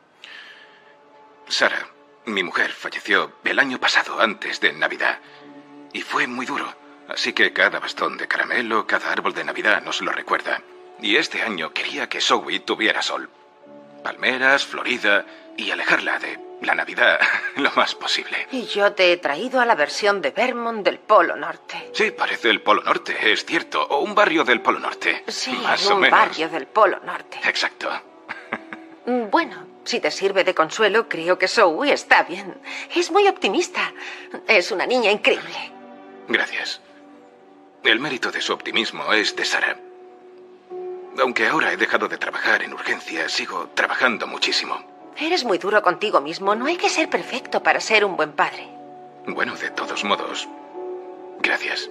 [SPEAKER 7] Sara, mi mujer, falleció el año pasado, antes de Navidad. Y fue muy duro. Así que cada bastón de caramelo, cada árbol de Navidad nos lo recuerda. Y este año quería que Zoe tuviera sol. Palmeras, Florida y alejarla de la Navidad lo más posible.
[SPEAKER 3] Y yo te he traído a la versión de Vermont del Polo Norte.
[SPEAKER 7] Sí, parece el Polo Norte, es cierto. O un barrio del Polo Norte.
[SPEAKER 3] Sí,
[SPEAKER 7] más
[SPEAKER 3] un
[SPEAKER 7] o menos.
[SPEAKER 3] barrio del Polo Norte.
[SPEAKER 7] Exacto.
[SPEAKER 3] Bueno, si te sirve de consuelo, creo que Zoe está bien. Es muy optimista. Es una niña increíble.
[SPEAKER 7] Gracias. El mérito de su optimismo es de Sara. Aunque ahora he dejado de trabajar en urgencias, sigo trabajando muchísimo.
[SPEAKER 3] Eres muy duro contigo mismo. No hay que ser perfecto para ser un buen padre.
[SPEAKER 7] Bueno, de todos modos, gracias.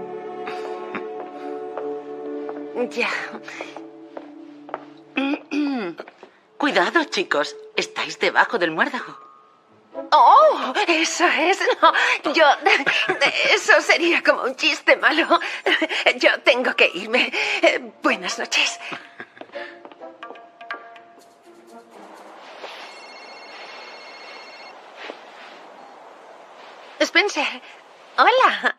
[SPEAKER 3] Ya.
[SPEAKER 8] Cuidado, chicos. Estáis debajo del muérdago.
[SPEAKER 3] ¡Oh! Eso es. No, yo... Eso sería como un chiste malo. Yo tengo que irme. Buenas noches. Spencer. Hola.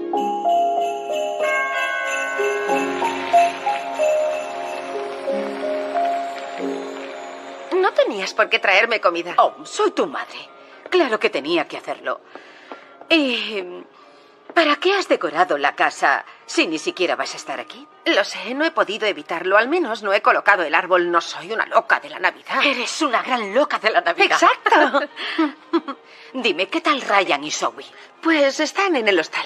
[SPEAKER 3] No tenías por qué traerme comida.
[SPEAKER 5] Oh, soy tu madre. Claro que tenía que hacerlo. ¿Y para qué has decorado la casa si ni siquiera vas a estar aquí?
[SPEAKER 3] Lo sé, no he podido evitarlo. Al menos no he colocado el árbol. No soy una loca de la Navidad.
[SPEAKER 5] Eres una gran loca de la Navidad.
[SPEAKER 3] Exacto.
[SPEAKER 5] Dime, ¿qué tal Ryan y Zoe?
[SPEAKER 3] Pues están en el hostal.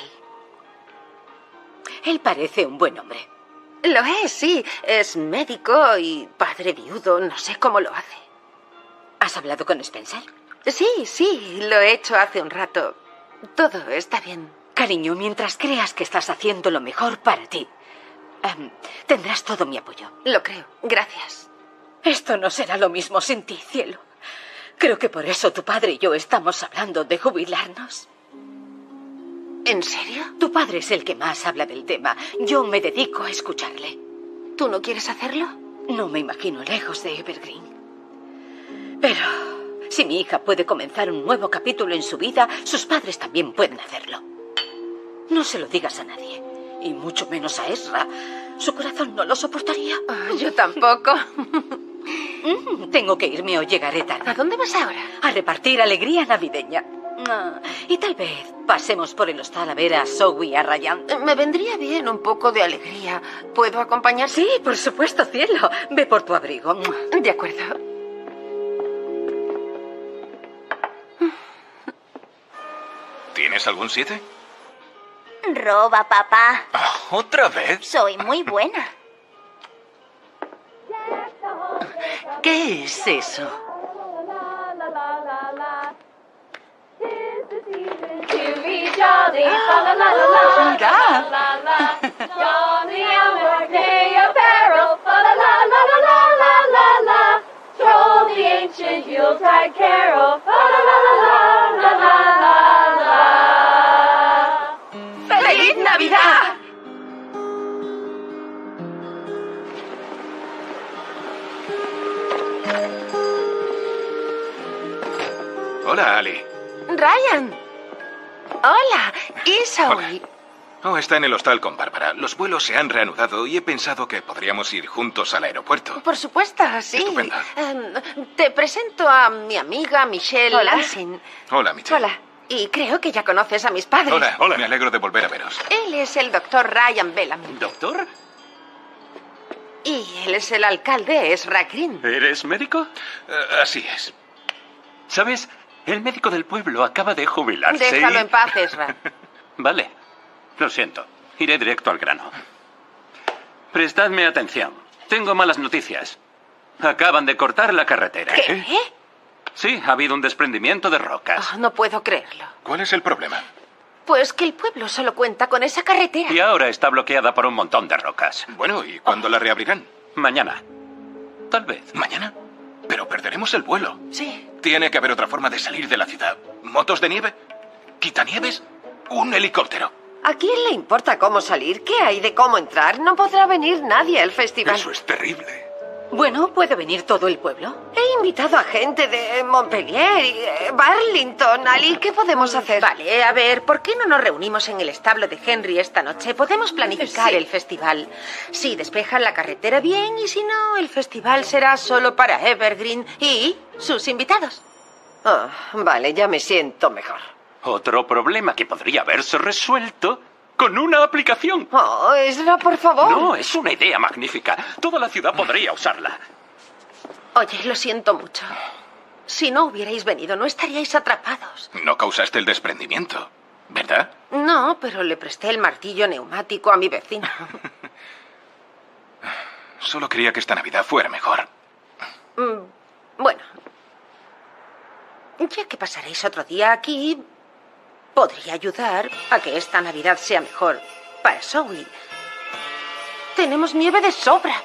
[SPEAKER 5] Él parece un buen hombre.
[SPEAKER 3] Lo es, sí. Es médico y padre viudo. No sé cómo lo hace.
[SPEAKER 5] ¿Has hablado con Spencer?
[SPEAKER 3] Sí, sí, lo he hecho hace un rato. Todo está bien.
[SPEAKER 5] Cariño, mientras creas que estás haciendo lo mejor para ti, um, tendrás todo mi apoyo.
[SPEAKER 3] Lo creo. Gracias.
[SPEAKER 5] Esto no será lo mismo sin ti, cielo. Creo que por eso tu padre y yo estamos hablando de jubilarnos.
[SPEAKER 3] ¿En serio?
[SPEAKER 5] Tu padre es el que más habla del tema. Yo me dedico a escucharle.
[SPEAKER 3] ¿Tú no quieres hacerlo?
[SPEAKER 5] No me imagino lejos de Evergreen. Pero si mi hija puede comenzar un nuevo capítulo en su vida, sus padres también pueden hacerlo. No se lo digas a nadie, y mucho menos a Ezra. Su corazón no lo soportaría.
[SPEAKER 3] Oh, yo tampoco.
[SPEAKER 5] Mm, tengo que irme o llegaré tarde.
[SPEAKER 3] ¿A dónde vas ahora?
[SPEAKER 5] A repartir alegría navideña. Ah, y tal vez pasemos por el hostal a ver a Zoe y a Ryan.
[SPEAKER 3] Me vendría bien un poco de alegría. ¿Puedo acompañarte?
[SPEAKER 5] Sí, por supuesto, cielo. Ve por tu abrigo.
[SPEAKER 3] De acuerdo.
[SPEAKER 7] ¿Tienes algún siete?
[SPEAKER 2] Roba, papá.
[SPEAKER 7] Oh, ¿otra vez?
[SPEAKER 2] Soy muy buena.
[SPEAKER 8] ¿Qué es eso?
[SPEAKER 3] ¡Feliz Navidad!
[SPEAKER 7] Hola, Ali.
[SPEAKER 3] Ryan. Hola. ¿Y Zoe?
[SPEAKER 7] Oh, está en el hostal con Bárbara. Los vuelos se han reanudado y he pensado que podríamos ir juntos al aeropuerto.
[SPEAKER 3] Por supuesto, sí.
[SPEAKER 7] Estupendo.
[SPEAKER 3] Eh, te presento a mi amiga Michelle
[SPEAKER 2] Hola.
[SPEAKER 3] Lansing.
[SPEAKER 7] Hola, Michelle.
[SPEAKER 3] Hola. Y creo que ya conoces a mis padres.
[SPEAKER 7] Hola, hola. Me alegro de volver a veros.
[SPEAKER 3] Él es el doctor Ryan Bellamy.
[SPEAKER 11] ¿Doctor?
[SPEAKER 3] Y él es el alcalde Ezra Green.
[SPEAKER 11] ¿Eres médico?
[SPEAKER 7] Uh, así es.
[SPEAKER 11] ¿Sabes? El médico del pueblo acaba de jubilarse.
[SPEAKER 3] Déjalo
[SPEAKER 11] y...
[SPEAKER 3] en paz, Ezra.
[SPEAKER 11] Vale. Lo siento. Iré directo al grano. Prestadme atención. Tengo malas noticias. Acaban de cortar la carretera.
[SPEAKER 3] ¿Qué?
[SPEAKER 11] ¿Eh? Sí, ha habido un desprendimiento de rocas.
[SPEAKER 3] Oh, no puedo creerlo.
[SPEAKER 7] ¿Cuál es el problema?
[SPEAKER 3] Pues que el pueblo solo cuenta con esa carretera.
[SPEAKER 11] Y ahora está bloqueada por un montón de rocas.
[SPEAKER 7] Bueno, ¿y cuándo la reabrirán?
[SPEAKER 11] Mañana. Tal vez.
[SPEAKER 7] ¿Mañana? Pero perderemos el vuelo.
[SPEAKER 3] Sí.
[SPEAKER 7] Tiene que haber otra forma de salir de la ciudad. ¿Motos de nieve? ¿Quitanieves? ¿Un helicóptero?
[SPEAKER 3] ¿A quién le importa cómo salir? ¿Qué hay de cómo entrar? No podrá venir nadie al festival.
[SPEAKER 6] Eso es terrible.
[SPEAKER 5] Bueno, ¿puede venir todo el pueblo?
[SPEAKER 3] He invitado a gente de Montpellier y eh, Burlington. Ali, ¿qué podemos hacer?
[SPEAKER 10] Vale, a ver, ¿por qué no nos reunimos en el establo de Henry esta noche? Podemos planificar
[SPEAKER 3] Sí.
[SPEAKER 10] el festival. Si despejan la carretera bien y si no, el festival será solo para Evergreen y sus invitados.
[SPEAKER 3] Ah, vale, ya me siento mejor.
[SPEAKER 11] Otro problema que podría haberse resuelto con una aplicación.
[SPEAKER 3] Oh, Ezra, por favor.
[SPEAKER 11] No, es una idea magnífica. Toda la ciudad podría usarla.
[SPEAKER 10] Oye, lo siento mucho. Si no hubierais venido, no estaríais atrapados.
[SPEAKER 7] No causaste el desprendimiento, ¿verdad?
[SPEAKER 10] No, pero le presté el martillo neumático a mi vecino.
[SPEAKER 7] Solo quería que esta Navidad fuera mejor.
[SPEAKER 10] Mm, Bueno, ya que pasaréis otro día aquí, podría ayudar a que esta Navidad sea mejor para Zoe. Tenemos nieve de sobra.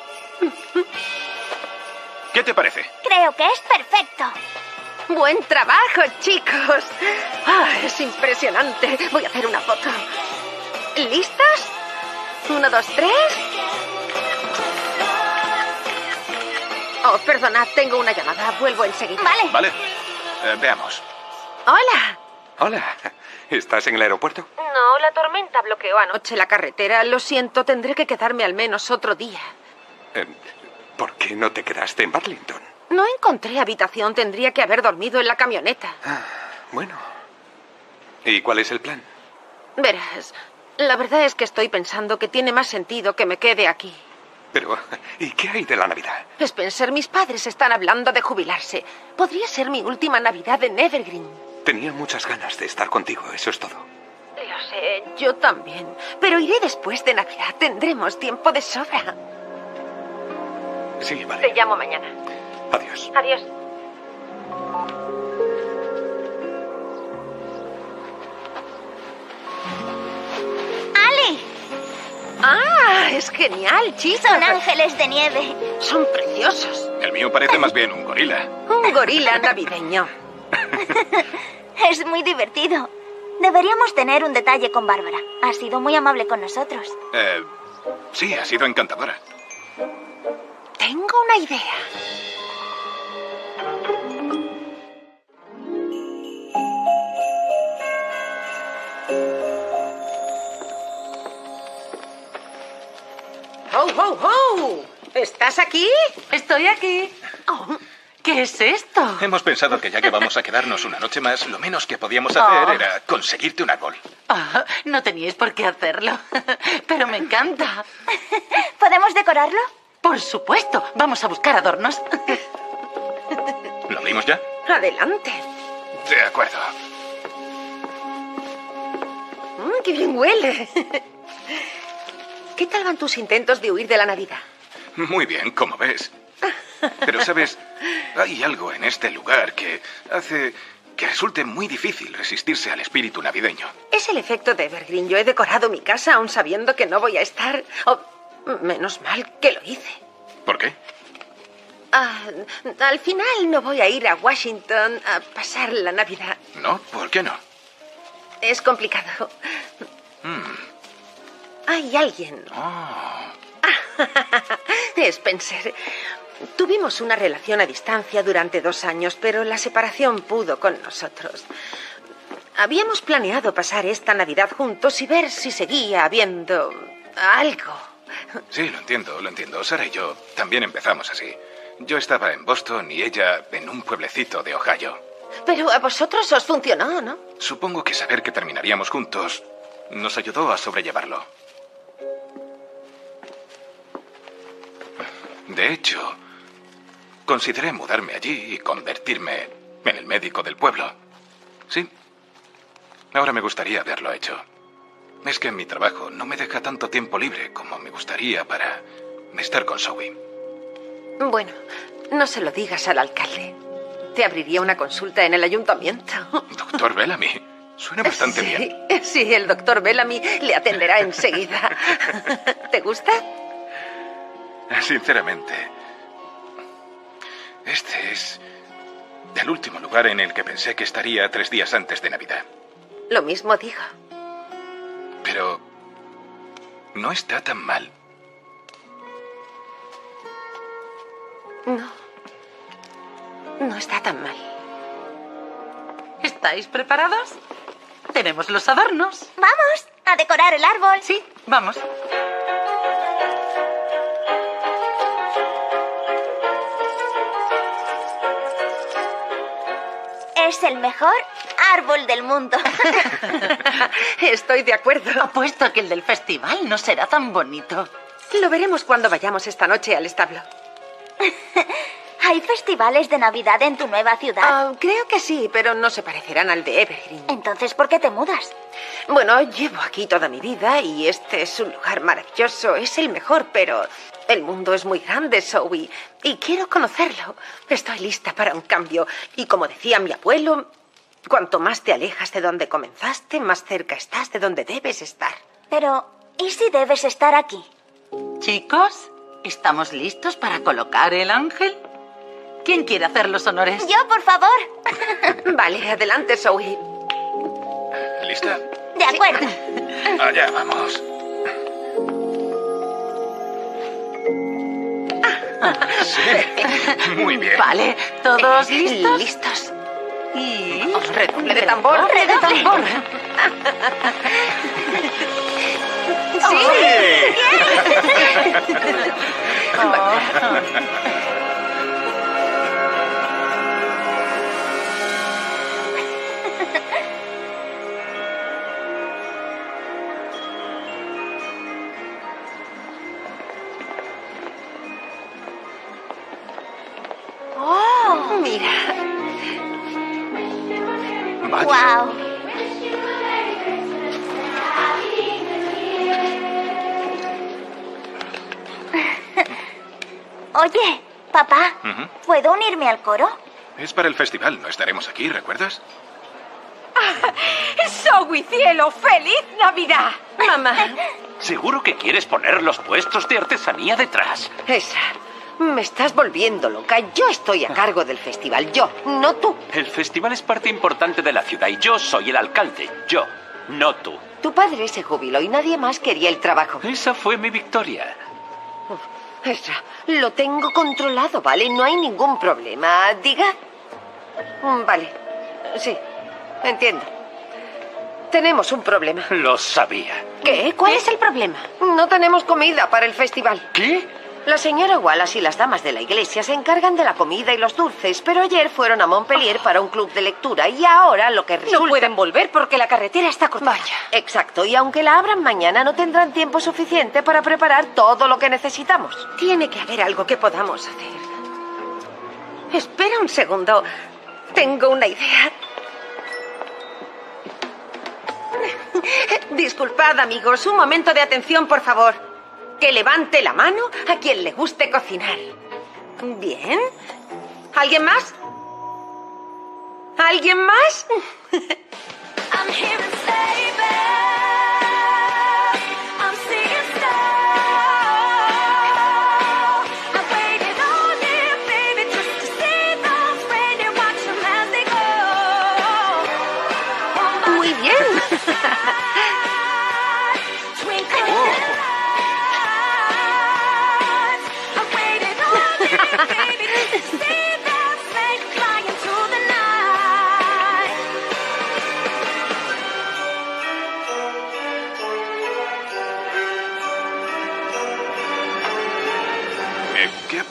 [SPEAKER 7] ¿Qué te parece?
[SPEAKER 2] Creo que es perfecto.
[SPEAKER 10] Buen trabajo, chicos. Ah, es impresionante. Voy a hacer una foto. ¿Listos? Uno, dos, tres. Oh, perdonad, tengo una llamada. Vuelvo enseguida.
[SPEAKER 2] Vale.
[SPEAKER 7] Vale, eh, veamos.
[SPEAKER 10] Hola.
[SPEAKER 6] Hola. ¿Estás en el aeropuerto?
[SPEAKER 10] No, la tormenta bloqueó anoche la carretera. Lo siento, tendré que quedarme al menos otro día.
[SPEAKER 6] Eh, ¿Por qué no te quedaste en Burlington?
[SPEAKER 10] No encontré habitación. Tendría que haber dormido en la camioneta.
[SPEAKER 6] Bueno. ¿Y cuál es el plan?
[SPEAKER 10] Verás, la verdad es que estoy pensando que tiene más sentido que me quede aquí.
[SPEAKER 6] Pero, ¿y qué hay de la Navidad?
[SPEAKER 10] Spencer, mis padres están hablando de jubilarse. Podría ser mi última Navidad en Evergreen.
[SPEAKER 6] Tenía muchas ganas de estar contigo, eso es todo.
[SPEAKER 10] Lo sé, yo también. Pero iré después de Navidad. Tendremos tiempo de sobra.
[SPEAKER 6] Sí, vale.
[SPEAKER 10] Te llamo mañana.
[SPEAKER 6] Adiós.
[SPEAKER 10] Adiós.
[SPEAKER 2] ¡Ali!
[SPEAKER 10] ¡Ah! Es genial, chicos.
[SPEAKER 2] Son ángeles de nieve.
[SPEAKER 10] Son preciosos.
[SPEAKER 7] El mío parece más bien un gorila.
[SPEAKER 10] Un gorila navideño.
[SPEAKER 2] Es muy divertido. Deberíamos tener un detalle con Bárbara. Ha sido muy amable con nosotros.
[SPEAKER 7] Eh, sí, ha sido encantadora.
[SPEAKER 10] Tengo una idea. ¡Oh, oh, oh! ¿Estás aquí?
[SPEAKER 8] Estoy aquí.
[SPEAKER 10] Oh,
[SPEAKER 8] ¿Qué es esto?
[SPEAKER 7] Hemos pensado que ya que vamos a quedarnos una noche más, lo menos que podíamos
[SPEAKER 8] Oh.
[SPEAKER 7] hacer era conseguirte un árbol.
[SPEAKER 8] Ah, no teníais por qué hacerlo. Pero me encanta.
[SPEAKER 2] ¿Podemos decorarlo?
[SPEAKER 8] Por supuesto. Vamos a buscar adornos.
[SPEAKER 7] ¿Lo abrimos ya?
[SPEAKER 10] adelante.
[SPEAKER 7] De acuerdo.
[SPEAKER 10] Mm, ¡Qué bien huele! ¿Qué tal van tus intentos de huir de la Navidad?
[SPEAKER 7] Muy bien, como ves. Pero, ¿sabes? Hay algo en este lugar que hace que resulte muy difícil resistirse al espíritu navideño.
[SPEAKER 10] Es el efecto de Evergreen. Yo he decorado mi casa aún sabiendo que no voy a estar... Oh, menos mal que lo hice.
[SPEAKER 7] ¿Por qué?
[SPEAKER 10] Ah, al final no voy a ir a Washington a pasar la Navidad.
[SPEAKER 7] ¿No? ¿Por qué no?
[SPEAKER 10] Es complicado.
[SPEAKER 7] Mm.
[SPEAKER 10] Hay alguien.
[SPEAKER 7] Oh.
[SPEAKER 10] Spencer, tuvimos una relación a distancia durante dos años, pero la separación pudo con nosotros. habíamos planeado pasar esta Navidad juntos y ver si seguía habiendo algo.
[SPEAKER 7] Sí, lo entiendo, lo entiendo. Sara y yo también empezamos así. Yo estaba en Boston y ella en un pueblecito de Ohio.
[SPEAKER 10] Pero a vosotros os funcionó, ¿no?
[SPEAKER 7] Supongo que saber que terminaríamos juntos nos ayudó a sobrellevarlo. De hecho, consideré mudarme allí y convertirme en el médico del pueblo. Sí. Ahora me gustaría haberlo hecho. Es que mi trabajo no me deja tanto tiempo libre como me gustaría para estar con Zoe.
[SPEAKER 10] Bueno, no se lo digas al alcalde. Te abriría una consulta en el ayuntamiento.
[SPEAKER 7] Doctor Bellamy, suena bastante
[SPEAKER 10] sí,
[SPEAKER 7] bien.
[SPEAKER 10] Sí, el doctor Bellamy le atenderá enseguida. ¿Te gusta?
[SPEAKER 7] Sinceramente, este es el último lugar en el que pensé que estaría tres días antes de Navidad.
[SPEAKER 10] Lo mismo digo.
[SPEAKER 7] Pero no está tan mal.
[SPEAKER 10] No. No está tan mal.
[SPEAKER 8] ¿Estáis preparados? Tenemos los adornos.
[SPEAKER 2] ¡Vamos! ¡A decorar el árbol!
[SPEAKER 8] Sí, vamos.
[SPEAKER 2] Es el mejor árbol del mundo.
[SPEAKER 10] Estoy de acuerdo.
[SPEAKER 8] Apuesto a que el del festival no será tan bonito.
[SPEAKER 10] Lo veremos cuando vayamos esta noche al establo.
[SPEAKER 2] ¿Hay festivales de Navidad en tu nueva ciudad?
[SPEAKER 10] Uh, creo que sí, pero no se parecerán al de Evergreen.
[SPEAKER 2] Entonces, ¿por qué te mudas?
[SPEAKER 10] Bueno, llevo aquí toda mi vida y este es un lugar maravilloso. Es el mejor, pero el mundo es muy grande, Zoe, y quiero conocerlo. Estoy lista para un cambio. Y como decía mi abuelo, cuanto más te alejas de donde comenzaste, más cerca estás de donde debes estar.
[SPEAKER 2] Pero, ¿y si debes estar aquí?
[SPEAKER 8] Chicos, ¿estamos listos para colocar el ángel? ¿Quién quiere hacer los honores?
[SPEAKER 2] Yo, por favor.
[SPEAKER 10] Vale, adelante, Zoe.
[SPEAKER 7] ¿Lista?
[SPEAKER 2] De acuerdo.
[SPEAKER 7] Sí. Allá vamos. Sí, muy bien.
[SPEAKER 8] Vale, ¿todos listos?
[SPEAKER 10] Listos.
[SPEAKER 8] Y...
[SPEAKER 10] Oh, redoble de tambor.
[SPEAKER 8] ¡Redoble de tambor!
[SPEAKER 10] ¡Sí!
[SPEAKER 2] ¡Oh!
[SPEAKER 10] Mira.
[SPEAKER 7] Vaya.
[SPEAKER 2] ¡Wow! Oye, papá,
[SPEAKER 7] Uh-huh.
[SPEAKER 2] ¿puedo unirme al coro?
[SPEAKER 7] Es para el festival, no estaremos aquí, ¿recuerdas?
[SPEAKER 3] ¡Zoe, cielo! ¡Feliz Navidad!
[SPEAKER 10] Mamá.
[SPEAKER 11] ¿Seguro que quieres poner los puestos de artesanía detrás?
[SPEAKER 3] Esa. Me estás volviendo loca. Yo estoy a cargo del festival. Yo, no tú.
[SPEAKER 11] El festival es parte importante de la ciudad y yo soy el alcalde. Yo, no tú.
[SPEAKER 3] Tu padre se jubiló y nadie más quería el trabajo.
[SPEAKER 11] Esa fue mi victoria.
[SPEAKER 3] Esa. Lo tengo controlado, ¿vale? No hay ningún problema. ¿Diga? Mm, Vale. Sí. Entiendo. Tenemos un problema.
[SPEAKER 11] Lo sabía.
[SPEAKER 3] ¿Qué? ¿Cuál es el problema? No tenemos comida para el festival.
[SPEAKER 11] ¿Qué?
[SPEAKER 3] La señora Wallace y las damas de la iglesia se encargan de la comida y los dulces, pero ayer fueron a Montpellier para un club de lectura y ahora lo que resulta...
[SPEAKER 10] No pueden volver porque la carretera está cortada.
[SPEAKER 3] Vaya. Exacto, y aunque la abran mañana no tendrán tiempo suficiente para preparar todo lo que necesitamos.
[SPEAKER 10] Tiene que haber algo que podamos hacer. Espera un segundo. Tengo una idea. Disculpad, amigos. Un momento de atención, por favor. Que levante la mano a quien le guste cocinar. Bien. ¿Alguien más? ¿Alguien más? Muy bien.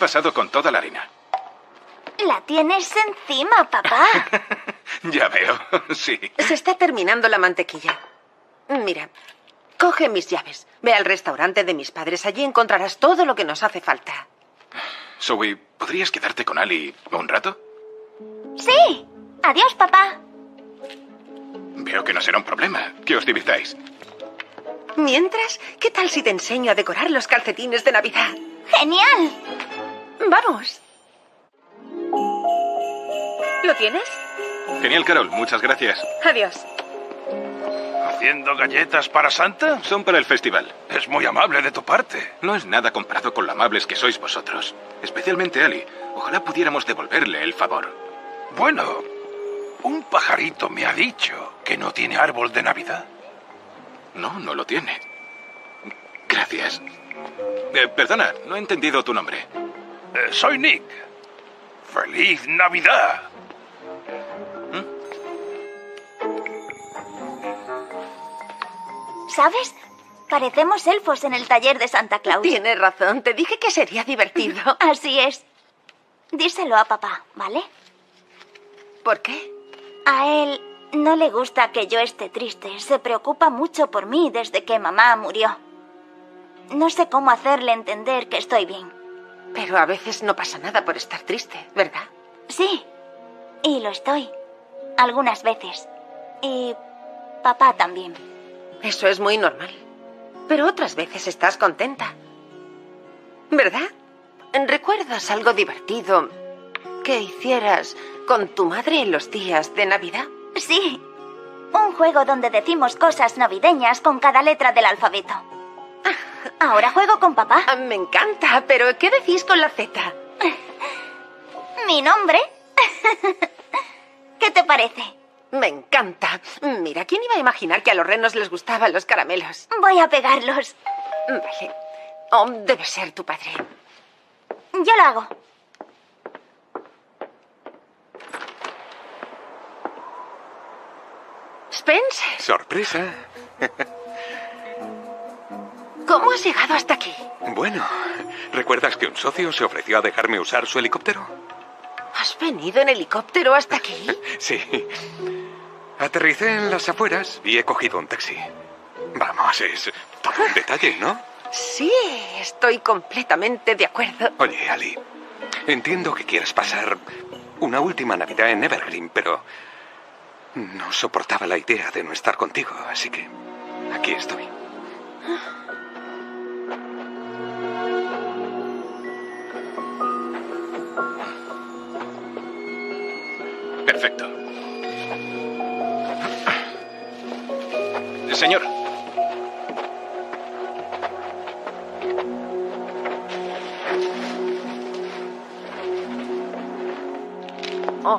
[SPEAKER 7] pasado con toda la harina.
[SPEAKER 2] La tienes encima, papá.
[SPEAKER 7] Ya veo, sí.
[SPEAKER 10] Se está terminando la mantequilla. Mira, coge mis llaves. Ve al restaurante de mis padres. Allí encontrarás todo lo que nos hace falta.
[SPEAKER 7] Zoe, ¿podrías quedarte con Ali un rato?
[SPEAKER 2] Sí. Adiós, papá.
[SPEAKER 7] Veo que no será un problema. Que os divirtáis.
[SPEAKER 10] Mientras, ¿qué tal si te enseño a decorar los calcetines de Navidad?
[SPEAKER 2] ¡Genial!
[SPEAKER 10] ¡Vamos! ¿Lo tienes?
[SPEAKER 7] Genial, Carol. Muchas gracias.
[SPEAKER 10] Adiós.
[SPEAKER 1] ¿Haciendo galletas para Santa?
[SPEAKER 7] Son para el festival.
[SPEAKER 1] Es muy amable de tu parte.
[SPEAKER 7] No es nada comparado con lo amables que sois vosotros. Especialmente Ali. Ojalá pudiéramos devolverle el favor.
[SPEAKER 1] Bueno, un pajarito me ha dicho que no tiene árbol de Navidad.
[SPEAKER 7] No, no lo tiene. Gracias. Eh, perdona, no he entendido tu nombre.
[SPEAKER 1] Eh, soy Nick. ¡Feliz Navidad!
[SPEAKER 2] ¿Sabes? Parecemos elfos en el taller de Santa Claus.
[SPEAKER 10] Tienes razón, te dije que sería divertido.
[SPEAKER 2] Así es. Díselo a papá, ¿vale?
[SPEAKER 10] ¿Por qué?
[SPEAKER 2] A él no le gusta que yo esté triste. Se preocupa mucho por mí desde que mamá murió. No sé cómo hacerle entender que estoy bien.
[SPEAKER 10] Pero a veces no pasa nada por estar triste, ¿verdad?
[SPEAKER 2] Sí, y lo estoy. Algunas veces. Y papá también.
[SPEAKER 10] Eso es muy normal. Pero otras veces estás contenta. ¿Verdad? ¿Recuerdas algo divertido que hicieras con tu madre en los días de Navidad?
[SPEAKER 2] Sí. Un juego donde decimos cosas navideñas con cada letra del alfabeto. Ahora juego con papá.
[SPEAKER 10] Ah, me encanta, pero ¿qué decís con la Z?
[SPEAKER 2] ¿Mi nombre? ¿Qué te parece?
[SPEAKER 10] Me encanta. Mira, ¿quién iba a imaginar que a los renos les gustaban los caramelos?
[SPEAKER 2] Voy a pegarlos.
[SPEAKER 10] Vale. Oh, debe ser tu padre.
[SPEAKER 2] Yo lo hago.
[SPEAKER 10] Spencer.
[SPEAKER 6] Sorpresa.
[SPEAKER 10] ¿Cómo has llegado hasta aquí?
[SPEAKER 6] Bueno, ¿recuerdas que un socio se ofreció a dejarme usar su helicóptero?
[SPEAKER 10] ¿Has venido en helicóptero hasta aquí?
[SPEAKER 6] Sí. Aterricé en las afueras y he cogido un taxi. Vamos, es todo un detalle, ¿no?
[SPEAKER 10] Sí, estoy completamente de acuerdo.
[SPEAKER 6] Oye, Ali, entiendo que quieras pasar una última Navidad en Evergreen, pero no soportaba la idea de no estar contigo, así que aquí estoy.
[SPEAKER 7] Perfecto. Señor.
[SPEAKER 10] Oh.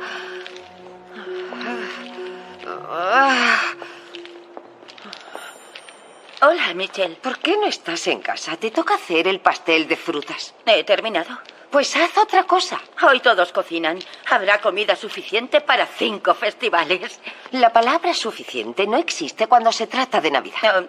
[SPEAKER 4] Hola, Michelle.
[SPEAKER 3] ¿Por qué no estás en casa? Te toca hacer el pastel de frutas.
[SPEAKER 4] He terminado.
[SPEAKER 3] Pues haz otra cosa.
[SPEAKER 4] Hoy todos cocinan. Habrá comida suficiente para cinco festivales.
[SPEAKER 3] La palabra suficiente no existe cuando se trata de Navidad.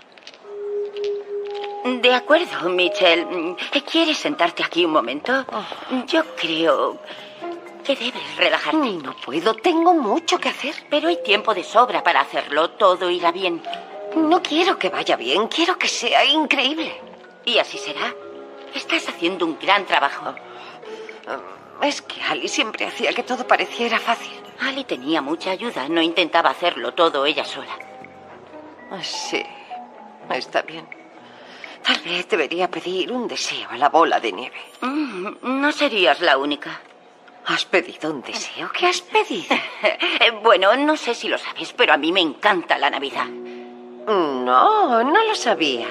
[SPEAKER 4] Uh, de acuerdo, Michelle. ¿Quieres sentarte aquí un momento? Yo creo que debes relajarte.
[SPEAKER 3] No puedo, tengo mucho que hacer.
[SPEAKER 4] Pero hay tiempo de sobra para hacerlo. Todo irá bien.
[SPEAKER 3] No quiero que vaya bien, quiero que sea increíble.
[SPEAKER 4] Y así será. Estás haciendo un gran trabajo.
[SPEAKER 3] Es que Ali siempre hacía que todo pareciera fácil.
[SPEAKER 4] Ali tenía mucha ayuda, no intentaba hacerlo todo ella sola.
[SPEAKER 3] Sí, está bien. Tal vez debería pedir un deseo a la bola de nieve.
[SPEAKER 4] Mm, no serías la única.
[SPEAKER 3] ¿Has pedido un deseo? ¿Qué has pedido?
[SPEAKER 4] Bueno, no sé si lo sabes, pero a mí me encanta la Navidad.
[SPEAKER 3] No, no lo sabía.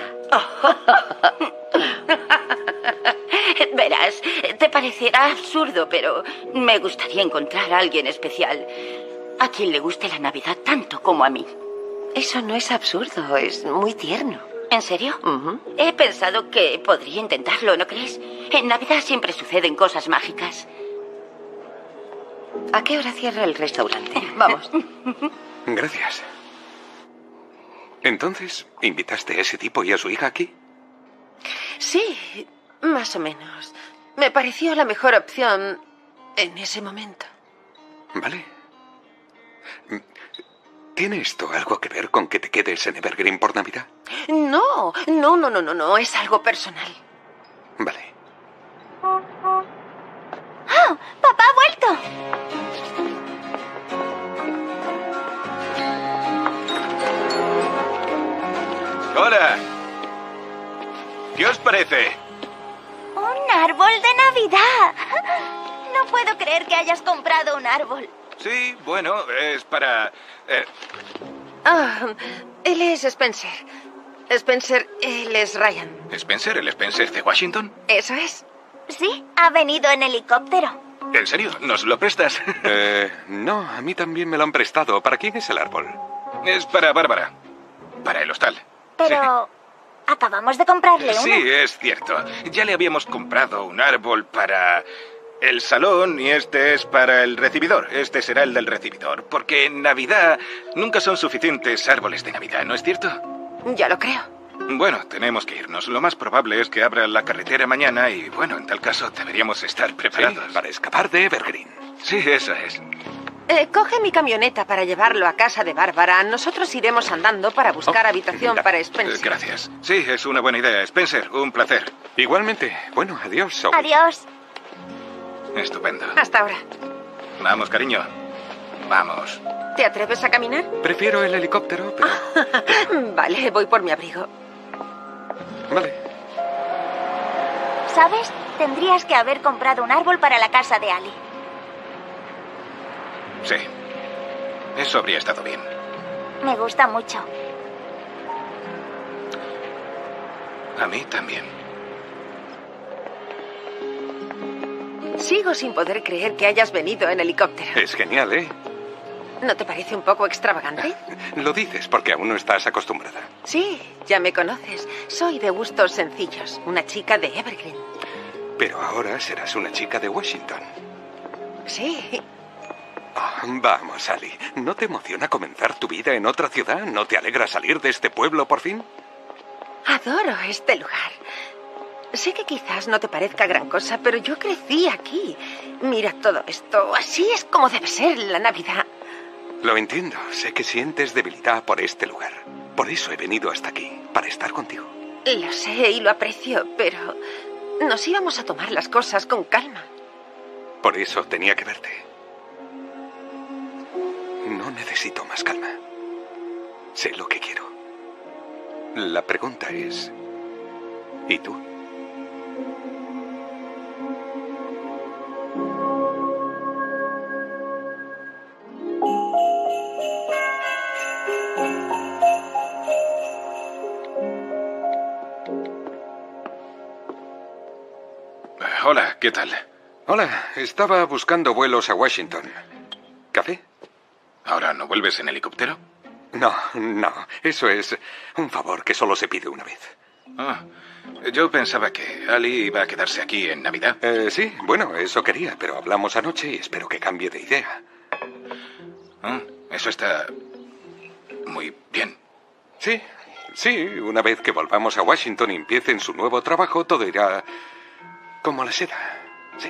[SPEAKER 4] Verás, te parecerá absurdo, pero me gustaría encontrar a alguien especial a quien le guste la Navidad tanto como a mí.
[SPEAKER 3] Eso no es absurdo, es muy tierno.
[SPEAKER 4] ¿En serio?
[SPEAKER 3] Uh-huh.
[SPEAKER 4] He pensado que podría intentarlo, ¿no crees? En Navidad siempre suceden cosas mágicas.
[SPEAKER 3] ¿A qué hora cierra el restaurante? Vamos.
[SPEAKER 6] Gracias. Entonces, ¿invitaste a ese tipo y a su hija aquí?
[SPEAKER 10] Sí, más o menos. Me pareció la mejor opción en ese momento.
[SPEAKER 6] Vale. ¿Tiene esto algo que ver con que te quedes en Evergreen por Navidad?
[SPEAKER 10] No, no, no, no, no, no. Es algo personal.
[SPEAKER 6] Vale.
[SPEAKER 2] ¡Oh! ¡Papá ha vuelto!
[SPEAKER 7] ¡Hola! ¿Qué os parece?
[SPEAKER 2] ¡Un árbol de Navidad! No puedo creer que hayas comprado un árbol.
[SPEAKER 7] Sí, bueno, es para... Eh...
[SPEAKER 10] Ah, él es Spencer. Spencer, él es Ryan.
[SPEAKER 7] ¿Spencer? ¿El Spencer de Washington?
[SPEAKER 10] Eso es.
[SPEAKER 2] Sí, ha venido en helicóptero.
[SPEAKER 7] ¿En serio? ¿Nos lo prestas?
[SPEAKER 6] Eh, no, a mí también me lo han prestado. ¿Para quién es el árbol?
[SPEAKER 7] Es para Bárbara. Para el hostal.
[SPEAKER 2] Pero... Sí. Acabamos de comprarle uno.
[SPEAKER 7] Sí, es cierto. Ya le habíamos comprado un árbol para... el salón y este es para el recibidor. Este será el del recibidor. Porque en Navidad nunca son suficientes árboles de Navidad, ¿no es cierto?
[SPEAKER 10] Ya lo creo.
[SPEAKER 7] Bueno, tenemos que irnos. Lo más probable es que abra la carretera mañana y, bueno, en tal caso deberíamos estar preparados.
[SPEAKER 6] Sí, para escapar de Evergreen.
[SPEAKER 7] Sí, eso es.
[SPEAKER 10] Eh, coge mi camioneta para llevarlo a casa de Bárbara. Nosotros iremos andando para buscar
[SPEAKER 6] oh,
[SPEAKER 10] habitación
[SPEAKER 6] da,
[SPEAKER 10] para Spencer.
[SPEAKER 7] Eh, gracias. Sí, es una buena idea. Spencer, un placer.
[SPEAKER 6] Igualmente. Bueno, adiós, Zoe.
[SPEAKER 2] Adiós.
[SPEAKER 7] Estupendo.
[SPEAKER 10] Hasta ahora.
[SPEAKER 7] Vamos, cariño. Vamos.
[SPEAKER 10] ¿Te atreves a caminar?
[SPEAKER 6] Prefiero el helicóptero, pero...
[SPEAKER 10] Vale, voy por mi abrigo.
[SPEAKER 6] Vale.
[SPEAKER 2] ¿Sabes? Tendrías que haber comprado un árbol para la casa de Ali.
[SPEAKER 7] Sí. Eso habría estado bien.
[SPEAKER 2] Me gusta mucho.
[SPEAKER 7] A mí también.
[SPEAKER 10] Sigo sin poder creer que hayas venido en helicóptero.
[SPEAKER 6] Es genial, ¿eh?
[SPEAKER 10] ¿No te parece un poco extravagante?
[SPEAKER 6] Lo dices porque aún no estás acostumbrada.
[SPEAKER 10] Sí, ya me conoces. Soy de gustos sencillos, una chica de Evergreen.
[SPEAKER 6] Pero ahora serás una chica de Washington.
[SPEAKER 10] Sí.
[SPEAKER 6] Oh, vamos, Ali. ¿No te emociona comenzar tu vida en otra ciudad? ¿No te alegra salir de este pueblo por fin?
[SPEAKER 10] Adoro este lugar. Sé que quizás no te parezca gran cosa, pero yo crecí aquí. Mira todo esto. Así es como debe ser la Navidad.
[SPEAKER 6] Lo entiendo. Sé que sientes debilidad por este lugar. Por eso he venido hasta aquí, para estar contigo.
[SPEAKER 10] Lo sé y lo aprecio, pero nos íbamos a tomar las cosas con calma.
[SPEAKER 6] Por eso tenía que verte. No necesito más calma. Sé lo que quiero. La pregunta es... ¿y tú?
[SPEAKER 7] Hola, ¿qué tal?
[SPEAKER 6] Hola, estaba buscando vuelos a Washington. ¿Café?
[SPEAKER 7] ¿Ahora no vuelves en helicóptero?
[SPEAKER 6] No, no. Eso es un favor que solo se pide una vez.
[SPEAKER 7] Ah, yo pensaba que Ali iba a quedarse aquí en Navidad.
[SPEAKER 6] Eh, sí, bueno, eso quería, pero hablamos anoche y espero que cambie de idea.
[SPEAKER 7] Ah, eso está muy bien.
[SPEAKER 6] Sí, sí. Una vez que volvamos a Washington y empiece en su nuevo trabajo, todo irá como la seda. Sí.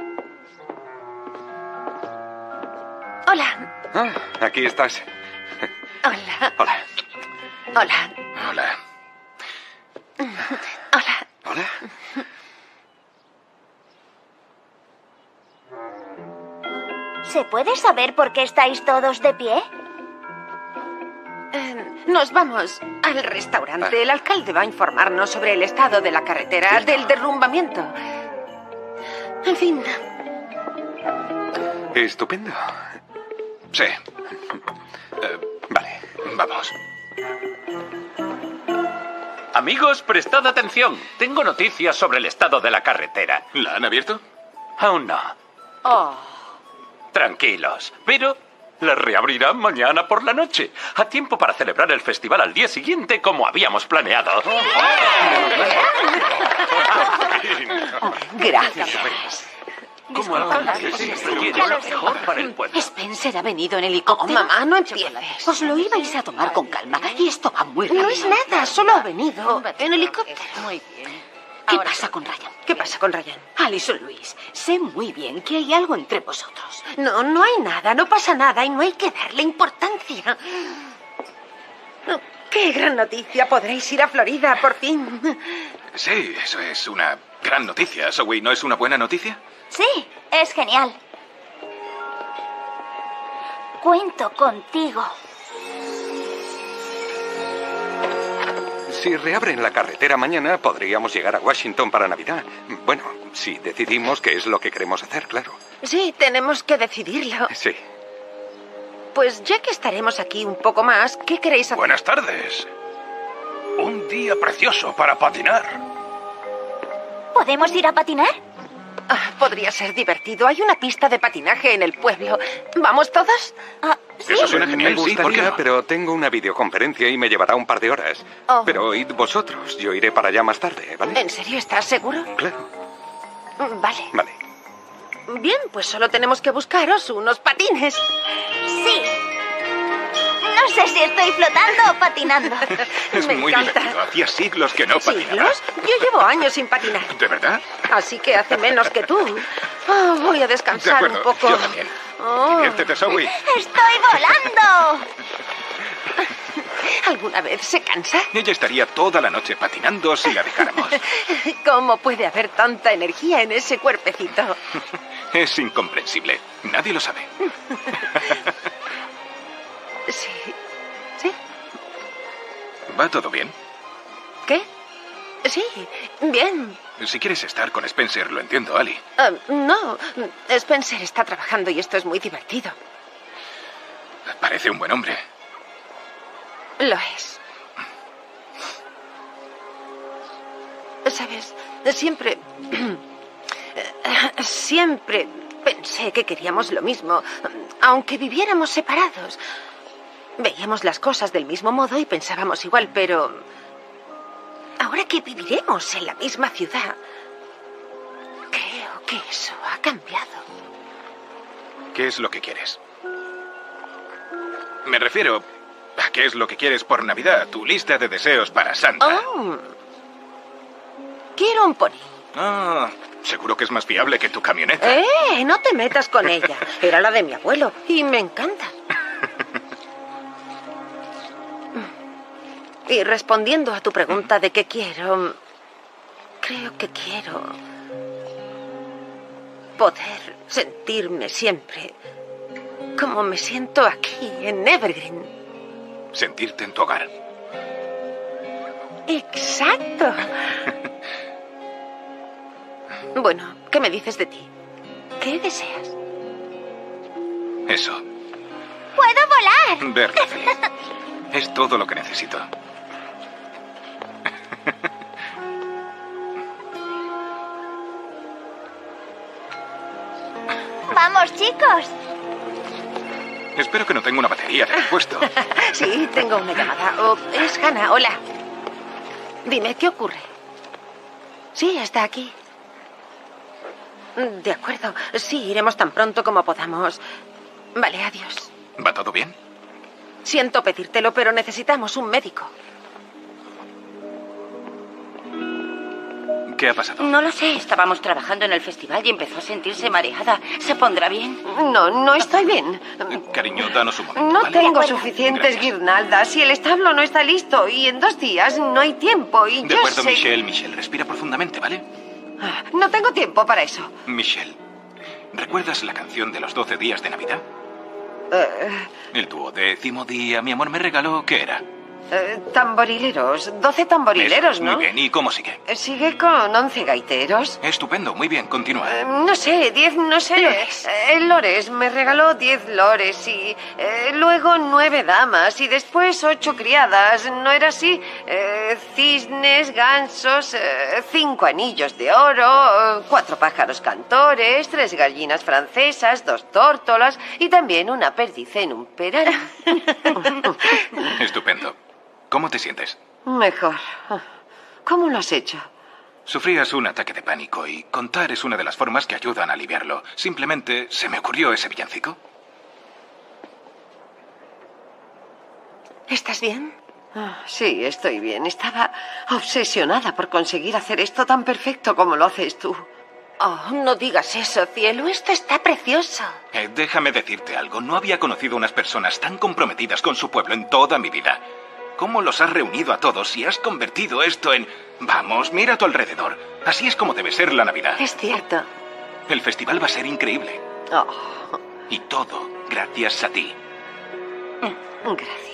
[SPEAKER 10] Hola.
[SPEAKER 6] Ah, aquí estás.
[SPEAKER 10] Hola.
[SPEAKER 6] Hola.
[SPEAKER 10] Hola.
[SPEAKER 7] Hola.
[SPEAKER 10] Hola.
[SPEAKER 6] Hola.
[SPEAKER 2] ¿Se puede saber por qué estáis todos de pie?
[SPEAKER 10] Eh, nos vamos al restaurante. El alcalde va a informarnos sobre el estado de la carretera, del derrumbamiento. En fin.
[SPEAKER 6] Estupendo.
[SPEAKER 7] Sí. Eh,
[SPEAKER 6] vale,
[SPEAKER 7] vamos.
[SPEAKER 11] Amigos, prestad atención. Tengo noticias sobre el estado de la carretera.
[SPEAKER 7] ¿La han abierto?
[SPEAKER 11] Aún no.
[SPEAKER 10] Oh.
[SPEAKER 11] Tranquilos, pero la reabrirán mañana por la noche, a tiempo para celebrar el festival al día siguiente como habíamos planeado.
[SPEAKER 5] Gracias.
[SPEAKER 11] ¿Cómo alcalde siempre quiere lo mejor para el pueblo?
[SPEAKER 5] Spencer ha venido en helicóptero.
[SPEAKER 10] Oh, mamá, no empieces.
[SPEAKER 5] Os lo ibais a tomar con calma y esto va muy rápido.
[SPEAKER 10] No es nada, solo ha venido en helicóptero.
[SPEAKER 5] Muy bien. ¿Qué
[SPEAKER 10] Ahora
[SPEAKER 5] pasa
[SPEAKER 10] sí.
[SPEAKER 5] con Ryan?
[SPEAKER 10] ¿Qué pasa con Ryan?
[SPEAKER 5] Alison Louise, sé muy bien que hay algo entre vosotros.
[SPEAKER 10] No, no hay nada, no pasa nada y no hay que darle importancia. Oh, ¡qué gran noticia! Podréis ir a Florida, por fin.
[SPEAKER 7] Sí, eso es una gran noticia. Zoe, ¿no es una buena noticia?
[SPEAKER 2] Sí, es genial. Cuento contigo.
[SPEAKER 6] Si reabren la carretera mañana, podríamos llegar a Washington para Navidad. Bueno, si decidimos qué es lo que queremos hacer, claro.
[SPEAKER 10] Sí, tenemos que decidirlo.
[SPEAKER 6] Sí.
[SPEAKER 10] Pues ya que estaremos aquí un poco más, ¿qué queréis hacer?
[SPEAKER 1] Buenas tardes. Un día precioso para patinar.
[SPEAKER 2] ¿Podemos ir a patinar?
[SPEAKER 10] Ah, podría ser divertido. Hay una pista de patinaje en el pueblo. ¿Vamos todos?
[SPEAKER 2] Ah, sí.
[SPEAKER 7] Eso suena
[SPEAKER 6] Me
[SPEAKER 7] genial, sí, ¿por qué
[SPEAKER 6] gustaría,
[SPEAKER 7] no?
[SPEAKER 6] pero tengo una videoconferencia y me llevará un par de horas.
[SPEAKER 10] Oh.
[SPEAKER 6] Pero id vosotros, yo iré para allá más tarde, ¿vale?
[SPEAKER 10] ¿En serio? ¿Estás seguro?
[SPEAKER 6] Claro.
[SPEAKER 10] Mm, Vale.
[SPEAKER 6] Vale.
[SPEAKER 10] Bien, pues solo tenemos que buscaros unos patines.
[SPEAKER 2] Sí. No sé si estoy flotando o patinando.
[SPEAKER 7] Es
[SPEAKER 10] Me
[SPEAKER 7] muy
[SPEAKER 10] encanta.
[SPEAKER 7] divertido. Hacía siglos que no patinaba.
[SPEAKER 10] ¿Siglos? Yo llevo años sin patinar.
[SPEAKER 7] ¿De verdad?
[SPEAKER 10] Así que hace menos que tú. Ah, voy a
[SPEAKER 7] De
[SPEAKER 10] descansar
[SPEAKER 7] acuerdo,
[SPEAKER 10] un poco.
[SPEAKER 7] yo también.
[SPEAKER 10] Oh.
[SPEAKER 7] Diviértete, Zoe.
[SPEAKER 2] ¡Estoy volando!
[SPEAKER 10] ¿Alguna vez se cansa?
[SPEAKER 7] Ella estaría toda la noche patinando si la dejáramos.
[SPEAKER 10] ¿Cómo puede haber tanta energía en ese cuerpecito?
[SPEAKER 7] Es incomprensible. Nadie lo sabe.
[SPEAKER 10] Sí. ¿Sí?
[SPEAKER 7] ¿Va todo bien?
[SPEAKER 10] ¿Qué? Sí, bien.
[SPEAKER 7] Si quieres estar con Spencer, lo entiendo, Ali.
[SPEAKER 10] Ah, no, Spencer está trabajando y esto es muy divertido.
[SPEAKER 7] Parece un buen hombre.
[SPEAKER 10] Lo es. ¿Sabes? Siempre... Siempre pensé que queríamos lo mismo, aunque viviéramos separados. Veíamos las cosas del mismo modo y pensábamos igual, pero... Ahora que viviremos en la misma ciudad, creo que eso ha cambiado.
[SPEAKER 7] ¿Qué es lo que quieres? Me refiero a qué es lo que quieres por Navidad, tu lista de deseos para Santa.
[SPEAKER 10] Oh. Quiero un pony.
[SPEAKER 7] Ah, seguro que es más fiable que tu camioneta.
[SPEAKER 10] ¡Eh! No te metas con ella. Era la de mi abuelo y me encanta. Y respondiendo a tu pregunta de qué quiero, creo que quiero poder sentirme siempre como me siento aquí, en Evergreen.
[SPEAKER 7] Sentirte en tu hogar.
[SPEAKER 10] Exacto. Bueno, ¿qué me dices de ti? ¿Qué deseas?
[SPEAKER 7] Eso.
[SPEAKER 2] ¡Puedo volar!
[SPEAKER 7] Verte feliz. Es todo lo que necesito.
[SPEAKER 2] ¡Vamos, chicos!
[SPEAKER 7] Espero que no tenga una batería de repuesto.
[SPEAKER 10] Sí, tengo una llamada. Oh, es Hannah, hola. Dime, ¿qué ocurre? Sí, está aquí. De acuerdo. Sí, iremos tan pronto como podamos. Vale, adiós.
[SPEAKER 7] ¿Va todo bien?
[SPEAKER 10] Siento pedírtelo, pero necesitamos un médico.
[SPEAKER 7] ¿Qué ha pasado?
[SPEAKER 4] No lo sé. Estábamos trabajando en el festival y empezó a sentirse mareada. ¿Se pondrá bien?
[SPEAKER 10] No, no estoy bien.
[SPEAKER 7] Cariño, danos un momento,
[SPEAKER 10] No
[SPEAKER 7] ¿vale?
[SPEAKER 10] tengo suficientes guirnaldas y el establo no está listo y en dos días no hay tiempo y
[SPEAKER 7] De
[SPEAKER 10] yo
[SPEAKER 7] acuerdo,
[SPEAKER 10] sé...
[SPEAKER 7] Michelle. Michelle, respira profundamente, ¿vale?
[SPEAKER 10] No tengo tiempo para eso.
[SPEAKER 7] Michelle, ¿recuerdas la canción de los doce días de Navidad?
[SPEAKER 10] Eh,
[SPEAKER 7] El duodécimo día, mi amor me regaló, ¿qué era?
[SPEAKER 10] eh, tamborileros. Doce tamborileros,
[SPEAKER 7] Eso,
[SPEAKER 10] ¿no?
[SPEAKER 7] Muy bien, ¿y cómo sigue?
[SPEAKER 10] Sigue con once gaiteros.
[SPEAKER 7] Estupendo, muy bien, continúa.
[SPEAKER 10] Eh, no sé, diez, no sé.
[SPEAKER 4] Lores.
[SPEAKER 10] Eh, lores, me regaló diez lores y eh, luego nueve damas y después ocho criadas. ¿No era así? Eh, cisnes, gansos, eh, cinco anillos de oro, eh, cuatro pájaros cantores, tres gallinas francesas, dos tórtolas y también una perdiz en un peral.
[SPEAKER 7] Estupendo. ¿Cómo te sientes?
[SPEAKER 10] Mejor. ¿Cómo lo has hecho?
[SPEAKER 7] Sufrías un ataque de pánico y contar es una de las formas que ayudan a aliviarlo. Simplemente se me ocurrió ese villancico.
[SPEAKER 10] ¿Estás bien?
[SPEAKER 3] Ah, sí, estoy bien. Estaba obsesionada por conseguir hacer esto tan perfecto como lo haces tú.
[SPEAKER 10] Oh, no digas eso, cielo. Esto está precioso.
[SPEAKER 7] Eh, déjame decirte algo. No había conocido unas personas tan comprometidas con su pueblo en toda mi vida. ¿Cómo los has reunido a todos y has convertido esto en... Vamos, mira a tu alrededor. Así es como debe ser la Navidad.
[SPEAKER 3] Es cierto.
[SPEAKER 7] El festival va a ser increíble.
[SPEAKER 3] Oh.
[SPEAKER 7] Y todo gracias a ti.
[SPEAKER 3] Gracias.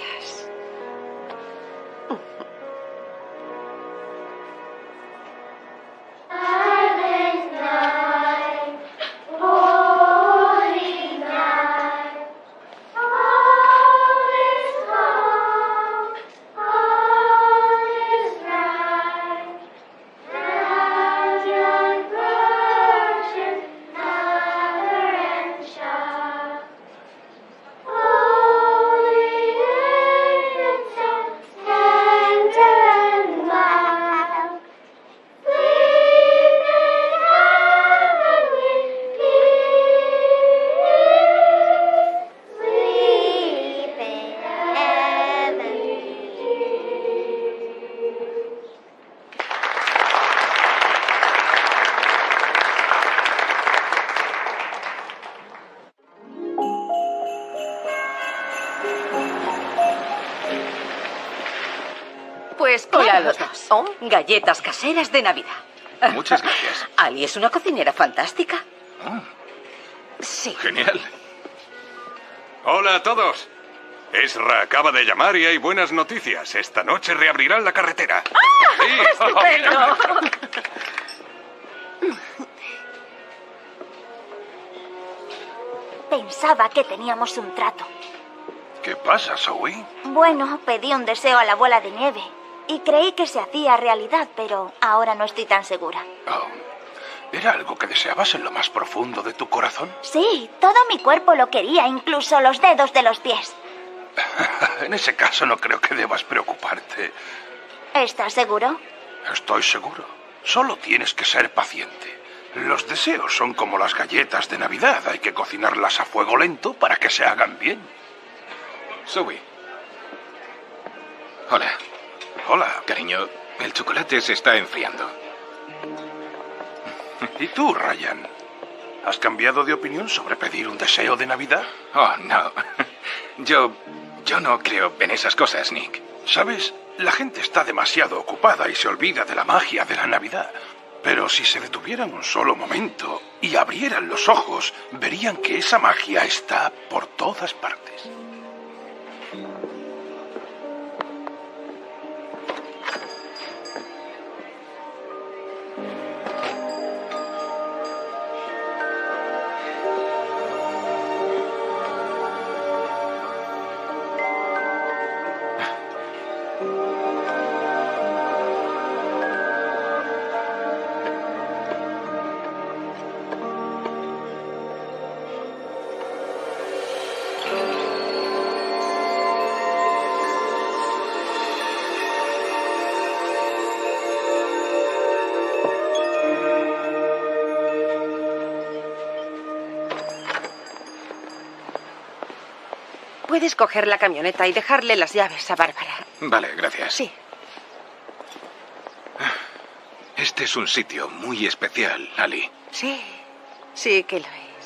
[SPEAKER 10] Pues
[SPEAKER 5] Hola
[SPEAKER 10] claro.
[SPEAKER 5] a los dos.
[SPEAKER 10] Oh.
[SPEAKER 5] Galletas caseras de Navidad.
[SPEAKER 7] Muchas gracias.
[SPEAKER 5] Ali es una cocinera fantástica.
[SPEAKER 7] Oh,
[SPEAKER 10] Sí.
[SPEAKER 7] genial.
[SPEAKER 6] Hola a todos. Esra acaba de llamar y hay buenas noticias. Esta noche reabrirán la carretera. Sí.
[SPEAKER 10] ¡Estupendo!
[SPEAKER 2] Pensaba que teníamos un trato.
[SPEAKER 1] ¿Qué pasa, Zoe?
[SPEAKER 2] Bueno, pedí un deseo a la bola de nieve y creí que se hacía realidad, pero ahora no estoy tan segura.
[SPEAKER 1] Oh, ¿era algo que deseabas en lo más profundo de tu corazón?
[SPEAKER 2] Sí, todo mi cuerpo lo quería, incluso los dedos de los pies.
[SPEAKER 1] En ese caso no creo que debas preocuparte.
[SPEAKER 2] ¿Estás seguro?
[SPEAKER 1] Estoy seguro. Solo tienes que ser paciente. Los deseos son como las galletas de Navidad. Hay que cocinarlas a fuego lento para que se hagan bien.
[SPEAKER 7] Zoe. Hola.
[SPEAKER 1] Hola.
[SPEAKER 7] Cariño, el chocolate se está enfriando.
[SPEAKER 1] ¿Y tú, Ryan? ¿Has cambiado de opinión sobre pedir un deseo de Navidad?
[SPEAKER 7] Oh, no. Yo... yo no creo en esas cosas, Nick.
[SPEAKER 1] ¿Sabes? La gente está demasiado ocupada y se olvida de la magia de la Navidad. Pero si se detuvieran un solo momento y abrieran los ojos, verían que esa magia está por todas partes.
[SPEAKER 10] Puedes coger la camioneta y dejarle las llaves a Bárbara.
[SPEAKER 7] Vale, gracias.
[SPEAKER 10] Sí.
[SPEAKER 7] Este es un sitio muy especial, Ali.
[SPEAKER 10] Sí, sí que lo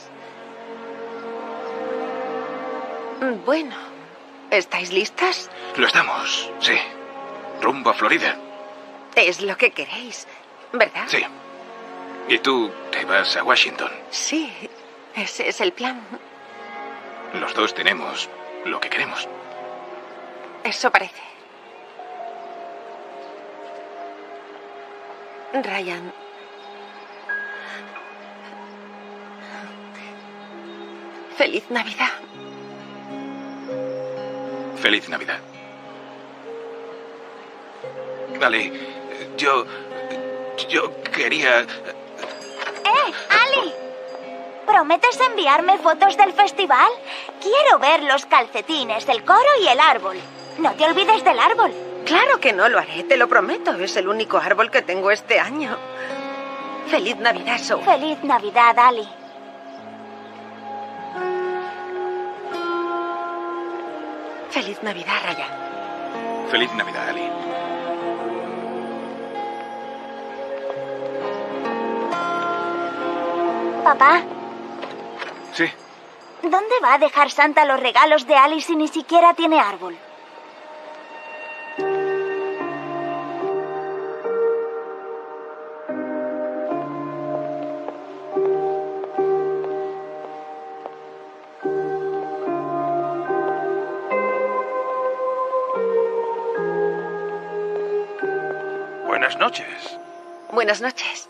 [SPEAKER 10] es. Bueno, ¿estáis listas?
[SPEAKER 7] Lo estamos, sí. Rumbo a Florida.
[SPEAKER 10] Es lo que queréis, ¿verdad?
[SPEAKER 7] Sí. ¿Y tú te vas a Washington?
[SPEAKER 10] Sí, ese es el plan.
[SPEAKER 7] Los dos tenemos lo que queremos.
[SPEAKER 10] Eso parece. Ryan. Feliz Navidad.
[SPEAKER 7] Feliz Navidad. Ali, yo... yo quería...
[SPEAKER 2] ¡Eh, Ali! ¿Prometes enviarme fotos del festival? Quiero ver los calcetines, el coro y el árbol. No te olvides del árbol.
[SPEAKER 10] Claro que no lo haré, te lo prometo. Es el único árbol que tengo este año. Feliz Navidad, Zoe.
[SPEAKER 2] Feliz Navidad, Ali.
[SPEAKER 10] Feliz Navidad, Ryan.
[SPEAKER 7] Feliz Navidad, Ali.
[SPEAKER 2] Papá,
[SPEAKER 7] Sí.
[SPEAKER 2] ¿dónde va a dejar Santa los regalos de Ali si ni siquiera tiene árbol?
[SPEAKER 1] Buenas noches.
[SPEAKER 10] Buenas noches.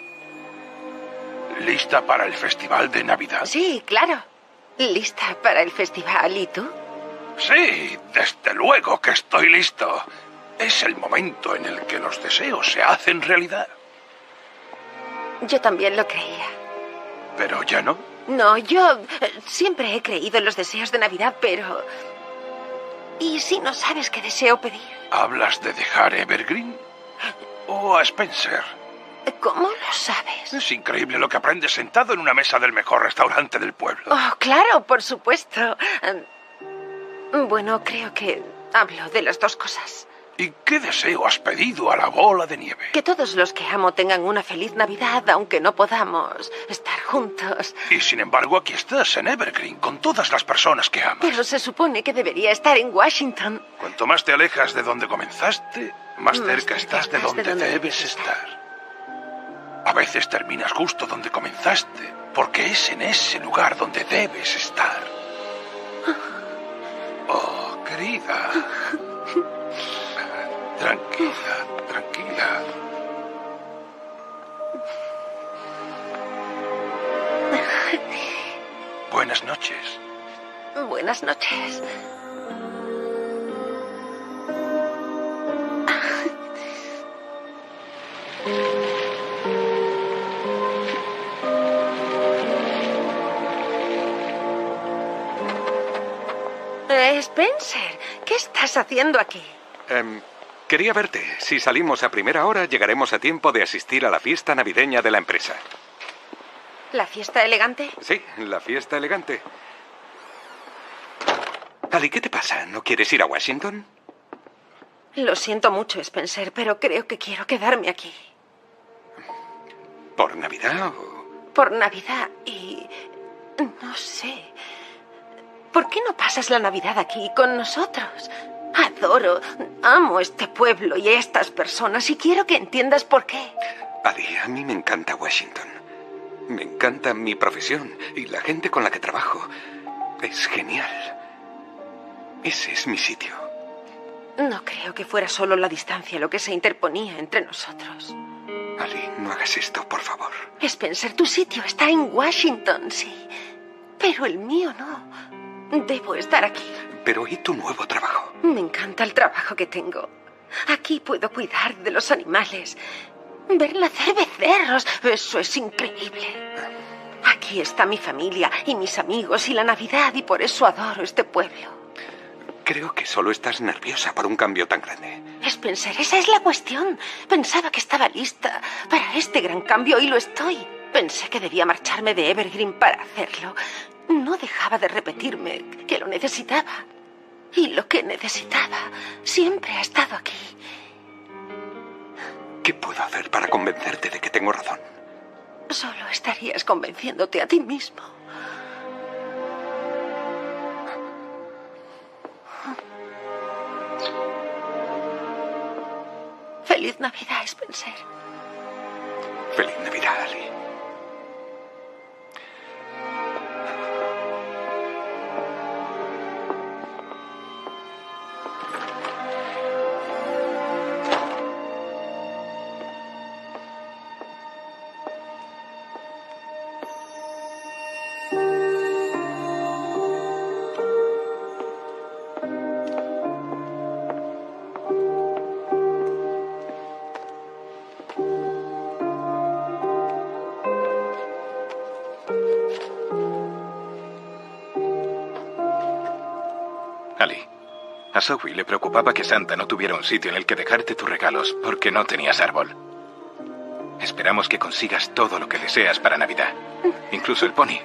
[SPEAKER 1] ¿Lista para el festival de Navidad?
[SPEAKER 10] Sí, claro. ¿Lista para el festival? ¿Y tú?
[SPEAKER 1] Sí, desde luego que estoy listo. Es el momento en el que los deseos se hacen realidad.
[SPEAKER 10] Yo también lo creía.
[SPEAKER 1] Pero ya no.
[SPEAKER 10] No, yo eh, siempre he creído en los deseos de Navidad, pero... ¿Y si no sabes qué deseo pedir?
[SPEAKER 1] ¿Hablas de dejar Evergreen? ¿O a Spencer?
[SPEAKER 10] ¿Cómo lo sabes?
[SPEAKER 1] Es increíble lo que aprendes sentado en una mesa del mejor restaurante del pueblo.
[SPEAKER 10] Oh, claro, por supuesto. Bueno, creo que hablo de las dos cosas.
[SPEAKER 1] ¿Y qué deseo has pedido a la bola de nieve?
[SPEAKER 10] Que todos los que amo tengan una feliz Navidad, aunque no podamos estar juntos.
[SPEAKER 1] Y sin embargo, aquí estás en Evergreen con todas las personas que amas.
[SPEAKER 10] Pero se supone que debería estar en Washington.
[SPEAKER 1] Cuanto más te alejas de donde comenzaste, más, más cerca estás de donde, de donde debes estar. estar. A veces terminas justo donde comenzaste, porque es en ese lugar donde debes estar. Oh, querida. Tranquila, tranquila. Buenas noches.
[SPEAKER 10] Buenas noches. Eh, Spencer, ¿qué estás haciendo aquí?
[SPEAKER 6] Um, quería verte. Si salimos a primera hora, llegaremos a tiempo de asistir a la fiesta navideña de la empresa.
[SPEAKER 10] ¿La fiesta elegante?
[SPEAKER 6] Sí, la fiesta elegante. Ali, ¿qué te pasa? ¿No quieres ir a Washington?
[SPEAKER 10] Lo siento mucho, Spencer, pero creo que quiero quedarme aquí.
[SPEAKER 6] ¿Por Navidad o...?
[SPEAKER 10] Por Navidad y... no sé... ¿Por qué no pasas la Navidad aquí con nosotros? Adoro, amo este pueblo y a estas personas y quiero que entiendas por qué.
[SPEAKER 6] Ali, a mí me encanta Washington. Me encanta mi profesión y la gente con la que trabajo. Es genial. Ese es mi sitio.
[SPEAKER 10] No creo que fuera solo la distancia lo que se interponía entre nosotros.
[SPEAKER 6] Ali, no hagas esto, por favor.
[SPEAKER 10] Spencer, tu sitio está en Washington, sí. Pero el mío no. Debo estar aquí.
[SPEAKER 6] Pero ¿y tu nuevo trabajo?
[SPEAKER 10] Me encanta el trabajo que tengo. Aquí puedo cuidar de los animales. Ver nacer becerros. Eso es increíble. Aquí está mi familia y mis amigos y la Navidad y por eso adoro este pueblo.
[SPEAKER 6] Creo que solo estás nerviosa por un cambio tan grande.
[SPEAKER 10] Spencer, esa es la cuestión. Pensaba que estaba lista para este gran cambio y lo estoy. Pensé que debía marcharme de Evergreen para hacerlo. No dejaba de repetirme que lo necesitaba. Y lo que necesitaba siempre ha estado aquí.
[SPEAKER 6] ¿Qué puedo hacer para convencerte de que tengo razón?
[SPEAKER 10] Solo estarías convenciéndote a ti mismo. Feliz Navidad, Spencer.
[SPEAKER 6] Feliz Navidad, Ali.
[SPEAKER 7] Ali, a Zoe le preocupaba que Santa no tuviera un sitio en el que dejarte tus regalos porque no tenías árbol. Esperamos que consigas todo lo que deseas para Navidad, incluso el pony.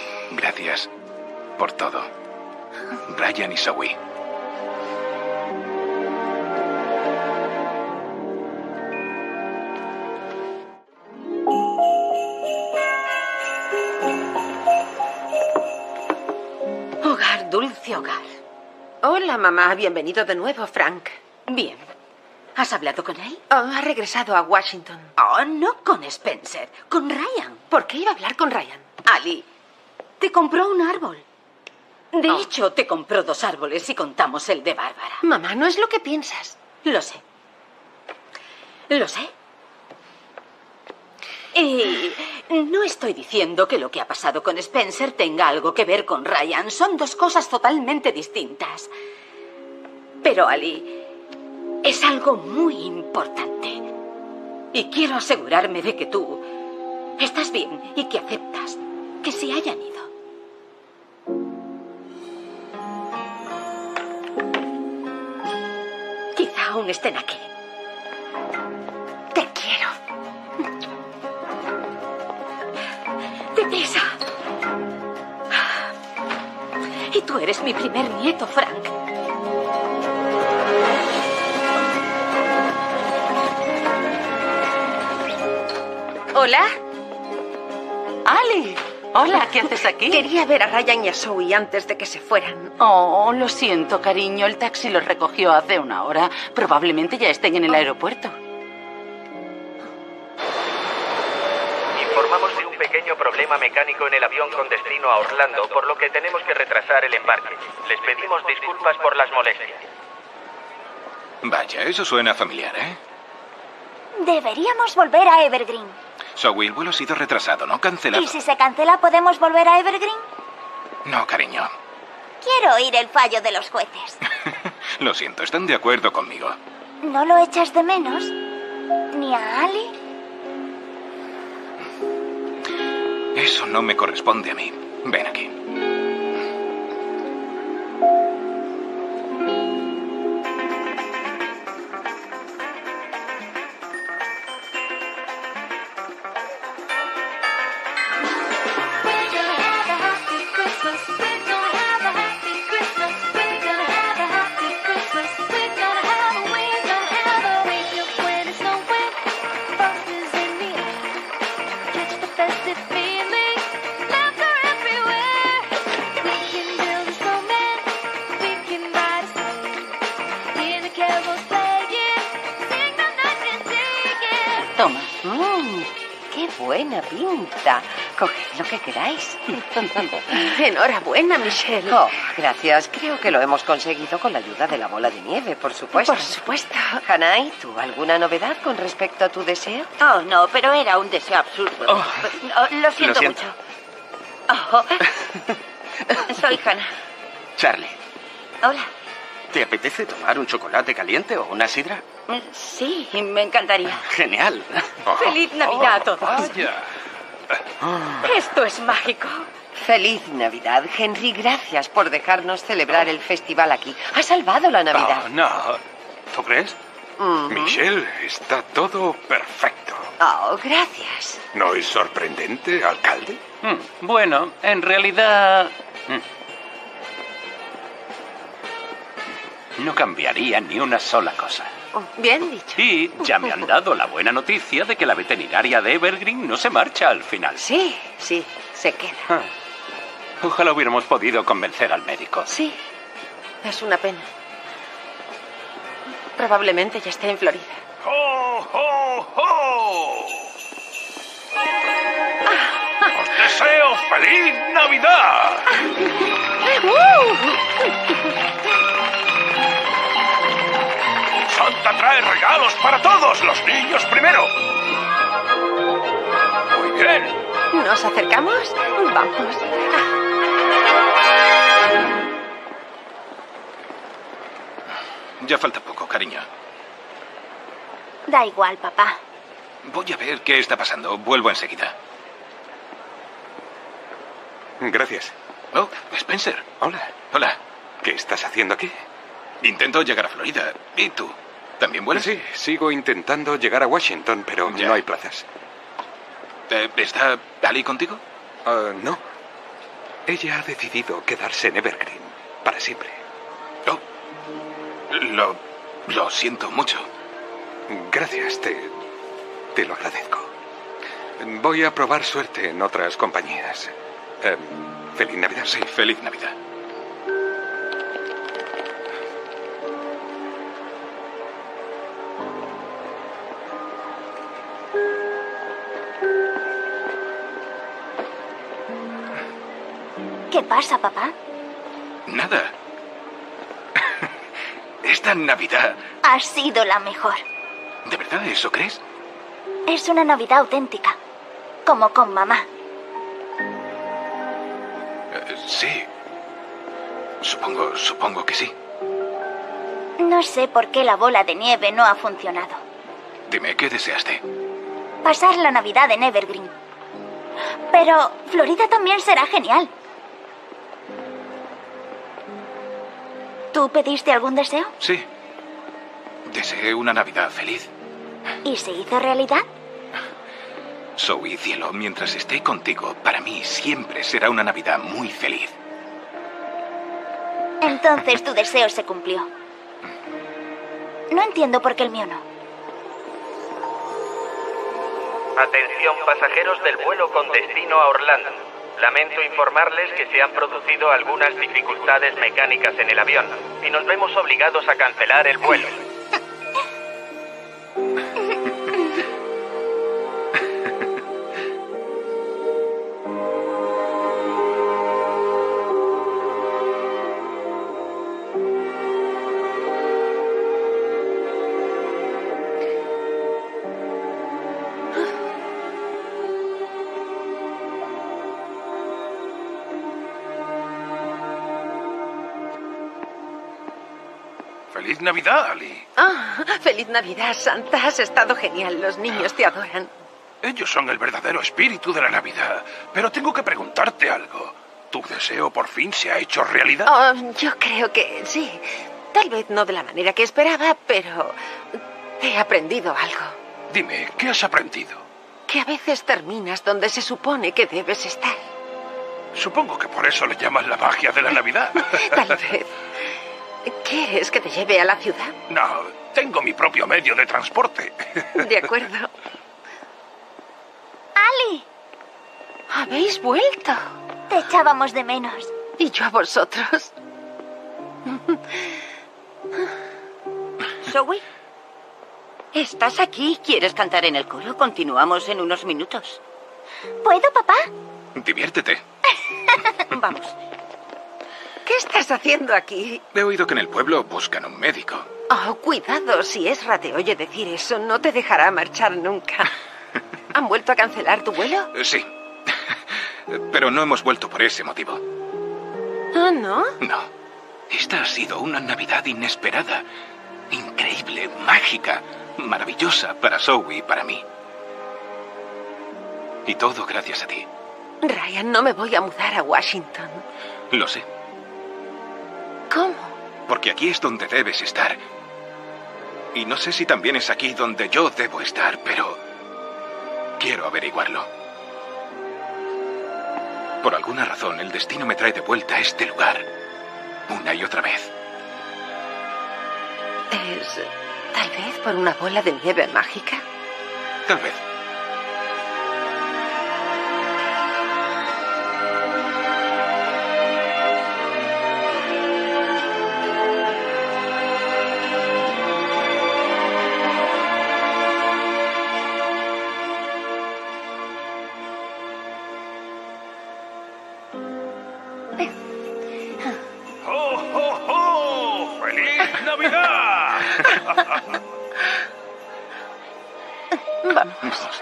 [SPEAKER 7] Gracias por todo, Brian y Zoe.
[SPEAKER 5] dulce hogar.
[SPEAKER 10] Hola, mamá. Bienvenido de nuevo, Frank.
[SPEAKER 5] Bien. ¿Has hablado con él?
[SPEAKER 10] Oh, ha regresado a Washington.
[SPEAKER 5] Oh, no con Spencer, con Ryan.
[SPEAKER 10] ¿Por qué iba a hablar con Ryan?
[SPEAKER 5] Ali, te compró un árbol. De
[SPEAKER 10] Oh.
[SPEAKER 5] hecho, te compró dos árboles si contamos el de Bárbara.
[SPEAKER 10] Mamá, no es lo que piensas.
[SPEAKER 5] Lo sé. Lo sé. Y no estoy diciendo que lo que ha pasado con Spencer tenga algo que ver con Ryan. Son dos cosas totalmente distintas. Pero, Ali, es algo muy importante. Y quiero asegurarme de que tú estás bien y que aceptas que se hayan ido. Quizá aún estén aquí.
[SPEAKER 10] Te quiero.
[SPEAKER 5] ¡Deprisa! Y tú eres mi primer nieto, Frank.
[SPEAKER 10] ¿Hola?
[SPEAKER 8] Ali, hola, ¿qué haces aquí?
[SPEAKER 10] Quería ver a Ryan y a Zoe antes de que se fueran.
[SPEAKER 8] Oh, lo siento, cariño. El taxi los recogió hace una hora. Probablemente ya estén en el aeropuerto.
[SPEAKER 9] Informamos de un pequeño problema mecánico en el avión con destino a Orlando, por lo que tenemos que retrasar el embarque. Les pedimos disculpas por las molestias.
[SPEAKER 7] Vaya, eso suena familiar, ¿eh?
[SPEAKER 2] Deberíamos volver a Evergreen.
[SPEAKER 7] Zoe, el vuelo ha sido retrasado, no cancelado.
[SPEAKER 2] ¿Y si se cancela, podemos volver a Evergreen?
[SPEAKER 7] No, cariño.
[SPEAKER 2] Quiero oír el fallo de los jueces.
[SPEAKER 7] Lo siento, están de acuerdo conmigo.
[SPEAKER 2] ¿No lo echas de menos? ¿Ni a Ali?
[SPEAKER 7] Eso no me corresponde a mí. Ven aquí.
[SPEAKER 8] Toma.
[SPEAKER 10] Mmm, qué buena pinta. Coged lo que queráis. Enhorabuena, Michelle.
[SPEAKER 3] Oh, gracias. Creo que lo hemos conseguido con la ayuda de la bola de nieve, por supuesto.
[SPEAKER 10] Por supuesto.
[SPEAKER 3] Hanai, ¿tú alguna novedad con respecto a tu deseo?
[SPEAKER 4] Oh, no, pero era un deseo absurdo.
[SPEAKER 7] Oh.
[SPEAKER 4] Oh, lo siento
[SPEAKER 7] Lo siento.
[SPEAKER 4] mucho. Oh. Soy Hannah.
[SPEAKER 12] Charlie,
[SPEAKER 4] Hola.
[SPEAKER 12] ¿te apetece tomar un chocolate caliente o una sidra?
[SPEAKER 4] Sí, me encantaría.
[SPEAKER 12] Genial.
[SPEAKER 5] ¡Feliz Navidad a todos!
[SPEAKER 7] Vaya.
[SPEAKER 5] Esto es mágico.
[SPEAKER 3] Feliz Navidad, Henry. Gracias por dejarnos celebrar el festival aquí. Ha salvado la Navidad.
[SPEAKER 1] Oh, no. ¿Tú crees?
[SPEAKER 3] Mm.
[SPEAKER 6] Michelle, está todo perfecto.
[SPEAKER 3] Oh, gracias.
[SPEAKER 6] ¿No es sorprendente, alcalde?
[SPEAKER 11] Mm, bueno, en realidad... mm, no cambiaría ni una sola cosa.
[SPEAKER 10] Bien dicho.
[SPEAKER 11] Y ya me han dado la buena noticia de que la veterinaria de Evergreen no se marcha al final.
[SPEAKER 10] Sí, sí, se queda.
[SPEAKER 11] Ah. Ojalá hubiéramos podido convencer al médico.
[SPEAKER 10] Sí, es una pena. Probablemente ya esté en Florida.
[SPEAKER 1] ¡Ho, ho, ho! ¡Os deseo feliz Navidad! Santa trae regalos para todos, los niños primero. Muy bien.
[SPEAKER 10] ¿Nos acercamos? Vamos.
[SPEAKER 7] Ya falta poco, cariño.
[SPEAKER 2] Da igual, papá.
[SPEAKER 7] Voy a ver qué está pasando. Vuelvo enseguida.
[SPEAKER 6] Gracias.
[SPEAKER 7] Oh, Spencer.
[SPEAKER 6] Hola.
[SPEAKER 7] Hola.
[SPEAKER 6] ¿Qué estás haciendo aquí?
[SPEAKER 7] Intento llegar a Florida. ¿Y tú? ¿También vuelas?
[SPEAKER 6] Sí, sigo intentando llegar a Washington, pero
[SPEAKER 7] Ya.
[SPEAKER 6] no hay plazas.
[SPEAKER 7] Eh, ¿Está Ali contigo?
[SPEAKER 6] Ah, no. Ella ha decidido quedarse en Evergreen para siempre.
[SPEAKER 7] Oh, lo, lo siento mucho.
[SPEAKER 6] Gracias, te, te lo agradezco. Voy a probar suerte en otras compañías. Eh, feliz Navidad.
[SPEAKER 7] Sí, feliz Navidad.
[SPEAKER 2] ¿Qué pasa, papá?
[SPEAKER 7] Nada. Esta Navidad...
[SPEAKER 2] Ha sido la mejor.
[SPEAKER 7] ¿De verdad eso crees?
[SPEAKER 2] Es una Navidad auténtica. Como con mamá.
[SPEAKER 7] Eh, sí. Supongo, supongo que sí.
[SPEAKER 2] No sé por qué la bola de nieve no ha funcionado.
[SPEAKER 7] Dime, ¿qué deseaste?
[SPEAKER 2] Pasar la Navidad en Evergreen. Pero Florida también será genial. ¿Tú pediste algún deseo?
[SPEAKER 7] Sí. Deseé una Navidad feliz.
[SPEAKER 2] ¿Y se hizo realidad?
[SPEAKER 7] Zoe, cielo, mientras esté contigo, para mí siempre será una Navidad muy feliz.
[SPEAKER 2] Entonces tu deseo se cumplió. No entiendo por qué el mío no.
[SPEAKER 9] Atención pasajeros del vuelo con destino a Orlando. Lamento informarles que se han producido algunas dificultades mecánicas en el avión y nos vemos obligados a cancelar el vuelo.
[SPEAKER 1] ¡Feliz Navidad, Ali!
[SPEAKER 10] Ah, feliz Navidad, Santa. Has estado genial. Los niños te adoran.
[SPEAKER 1] Ellos son el verdadero espíritu de la Navidad. Pero tengo que preguntarte algo. ¿Tu deseo por fin se ha hecho realidad?
[SPEAKER 10] Oh, yo creo que sí. Tal vez no de la manera que esperaba, pero he aprendido algo.
[SPEAKER 1] Dime, ¿qué has aprendido?
[SPEAKER 10] Que a veces terminas donde se supone que debes estar.
[SPEAKER 1] Supongo que por eso le llaman la magia de la Navidad.
[SPEAKER 10] Tal vez. ¿Quieres que te lleve a la ciudad?
[SPEAKER 1] No, tengo mi propio medio de transporte.
[SPEAKER 10] De acuerdo.
[SPEAKER 2] ¡Ali!
[SPEAKER 10] ¿Habéis vuelto?
[SPEAKER 2] Te echábamos de menos.
[SPEAKER 10] Y yo a vosotros.
[SPEAKER 4] Zoe, ¿estás aquí? ¿Quieres cantar en el coro? Continuamos en unos minutos.
[SPEAKER 2] ¿Puedo, papá?
[SPEAKER 7] Diviértete.
[SPEAKER 4] Vamos.
[SPEAKER 10] ¿Qué estás haciendo aquí?
[SPEAKER 7] He oído que en el pueblo buscan un médico.
[SPEAKER 10] Oh, cuidado. Si Ezra te oye decir eso, no te dejará marchar nunca. ¿Han vuelto a cancelar tu vuelo?
[SPEAKER 7] Sí. Pero no hemos vuelto por ese motivo.
[SPEAKER 10] ¿Ah, no?
[SPEAKER 7] No. Esta ha sido una Navidad inesperada. Increíble, mágica, maravillosa para Zoe y para mí. Y todo gracias a ti.
[SPEAKER 10] Ryan, no me voy a mudar a Washington.
[SPEAKER 7] Lo sé.
[SPEAKER 10] ¿Cómo?
[SPEAKER 7] Porque aquí es donde debes estar. Y no sé si también es aquí donde yo debo estar, pero quiero averiguarlo. Por alguna razón, el destino me trae de vuelta a este lugar, una y otra vez.
[SPEAKER 10] ¿Es tal vez por una bola de nieve mágica?
[SPEAKER 7] Tal vez.
[SPEAKER 10] Vamos.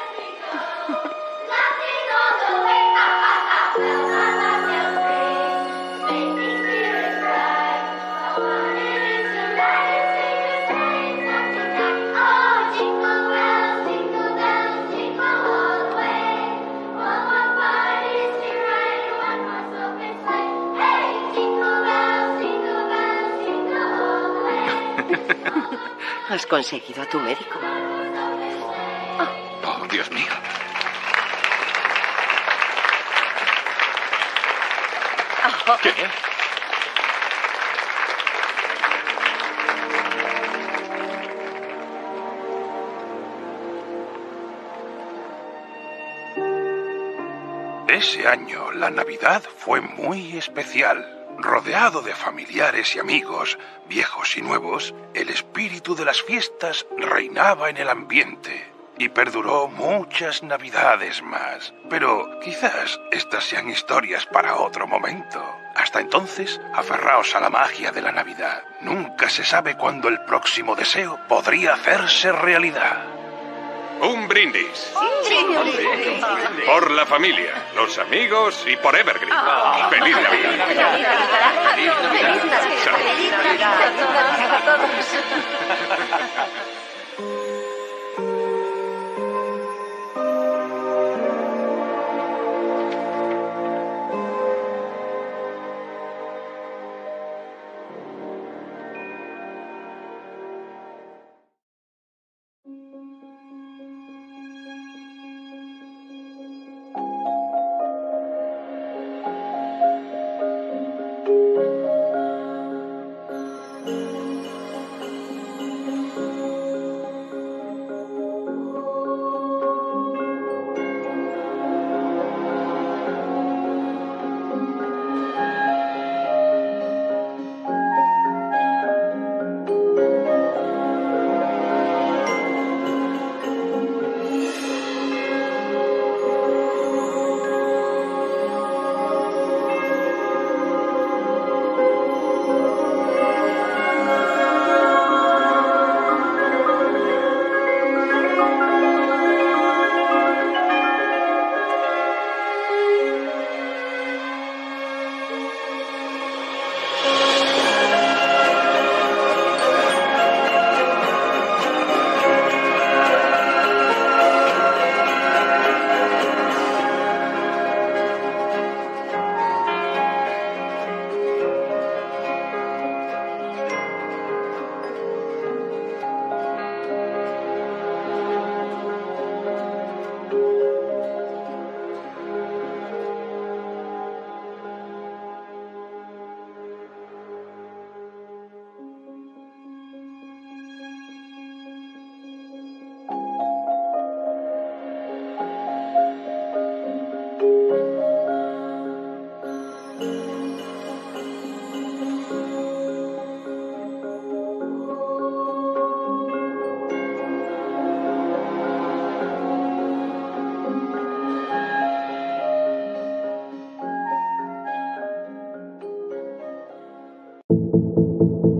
[SPEAKER 10] Has conseguido a tu médico.
[SPEAKER 7] Oh, Dios mío.
[SPEAKER 10] Oh.
[SPEAKER 7] ¿Qué?
[SPEAKER 1] Ese año, la Navidad fue muy especial. Rodeado de familiares y amigos, viejos y nuevos, el espíritu de las fiestas reinaba en el ambiente. y perduró muchas navidades más. Pero quizás estas sean historias para otro momento. Hasta entonces, aferraos a la magia de la Navidad. Nunca se sabe cuándo el próximo deseo podría hacerse realidad.
[SPEAKER 6] Un brindis. Por la familia, los amigos y por Evergreen. ¡Feliz Navidad!
[SPEAKER 3] ¡Feliz Navidad! ¡Feliz Navidad a todos!
[SPEAKER 13] Thank you.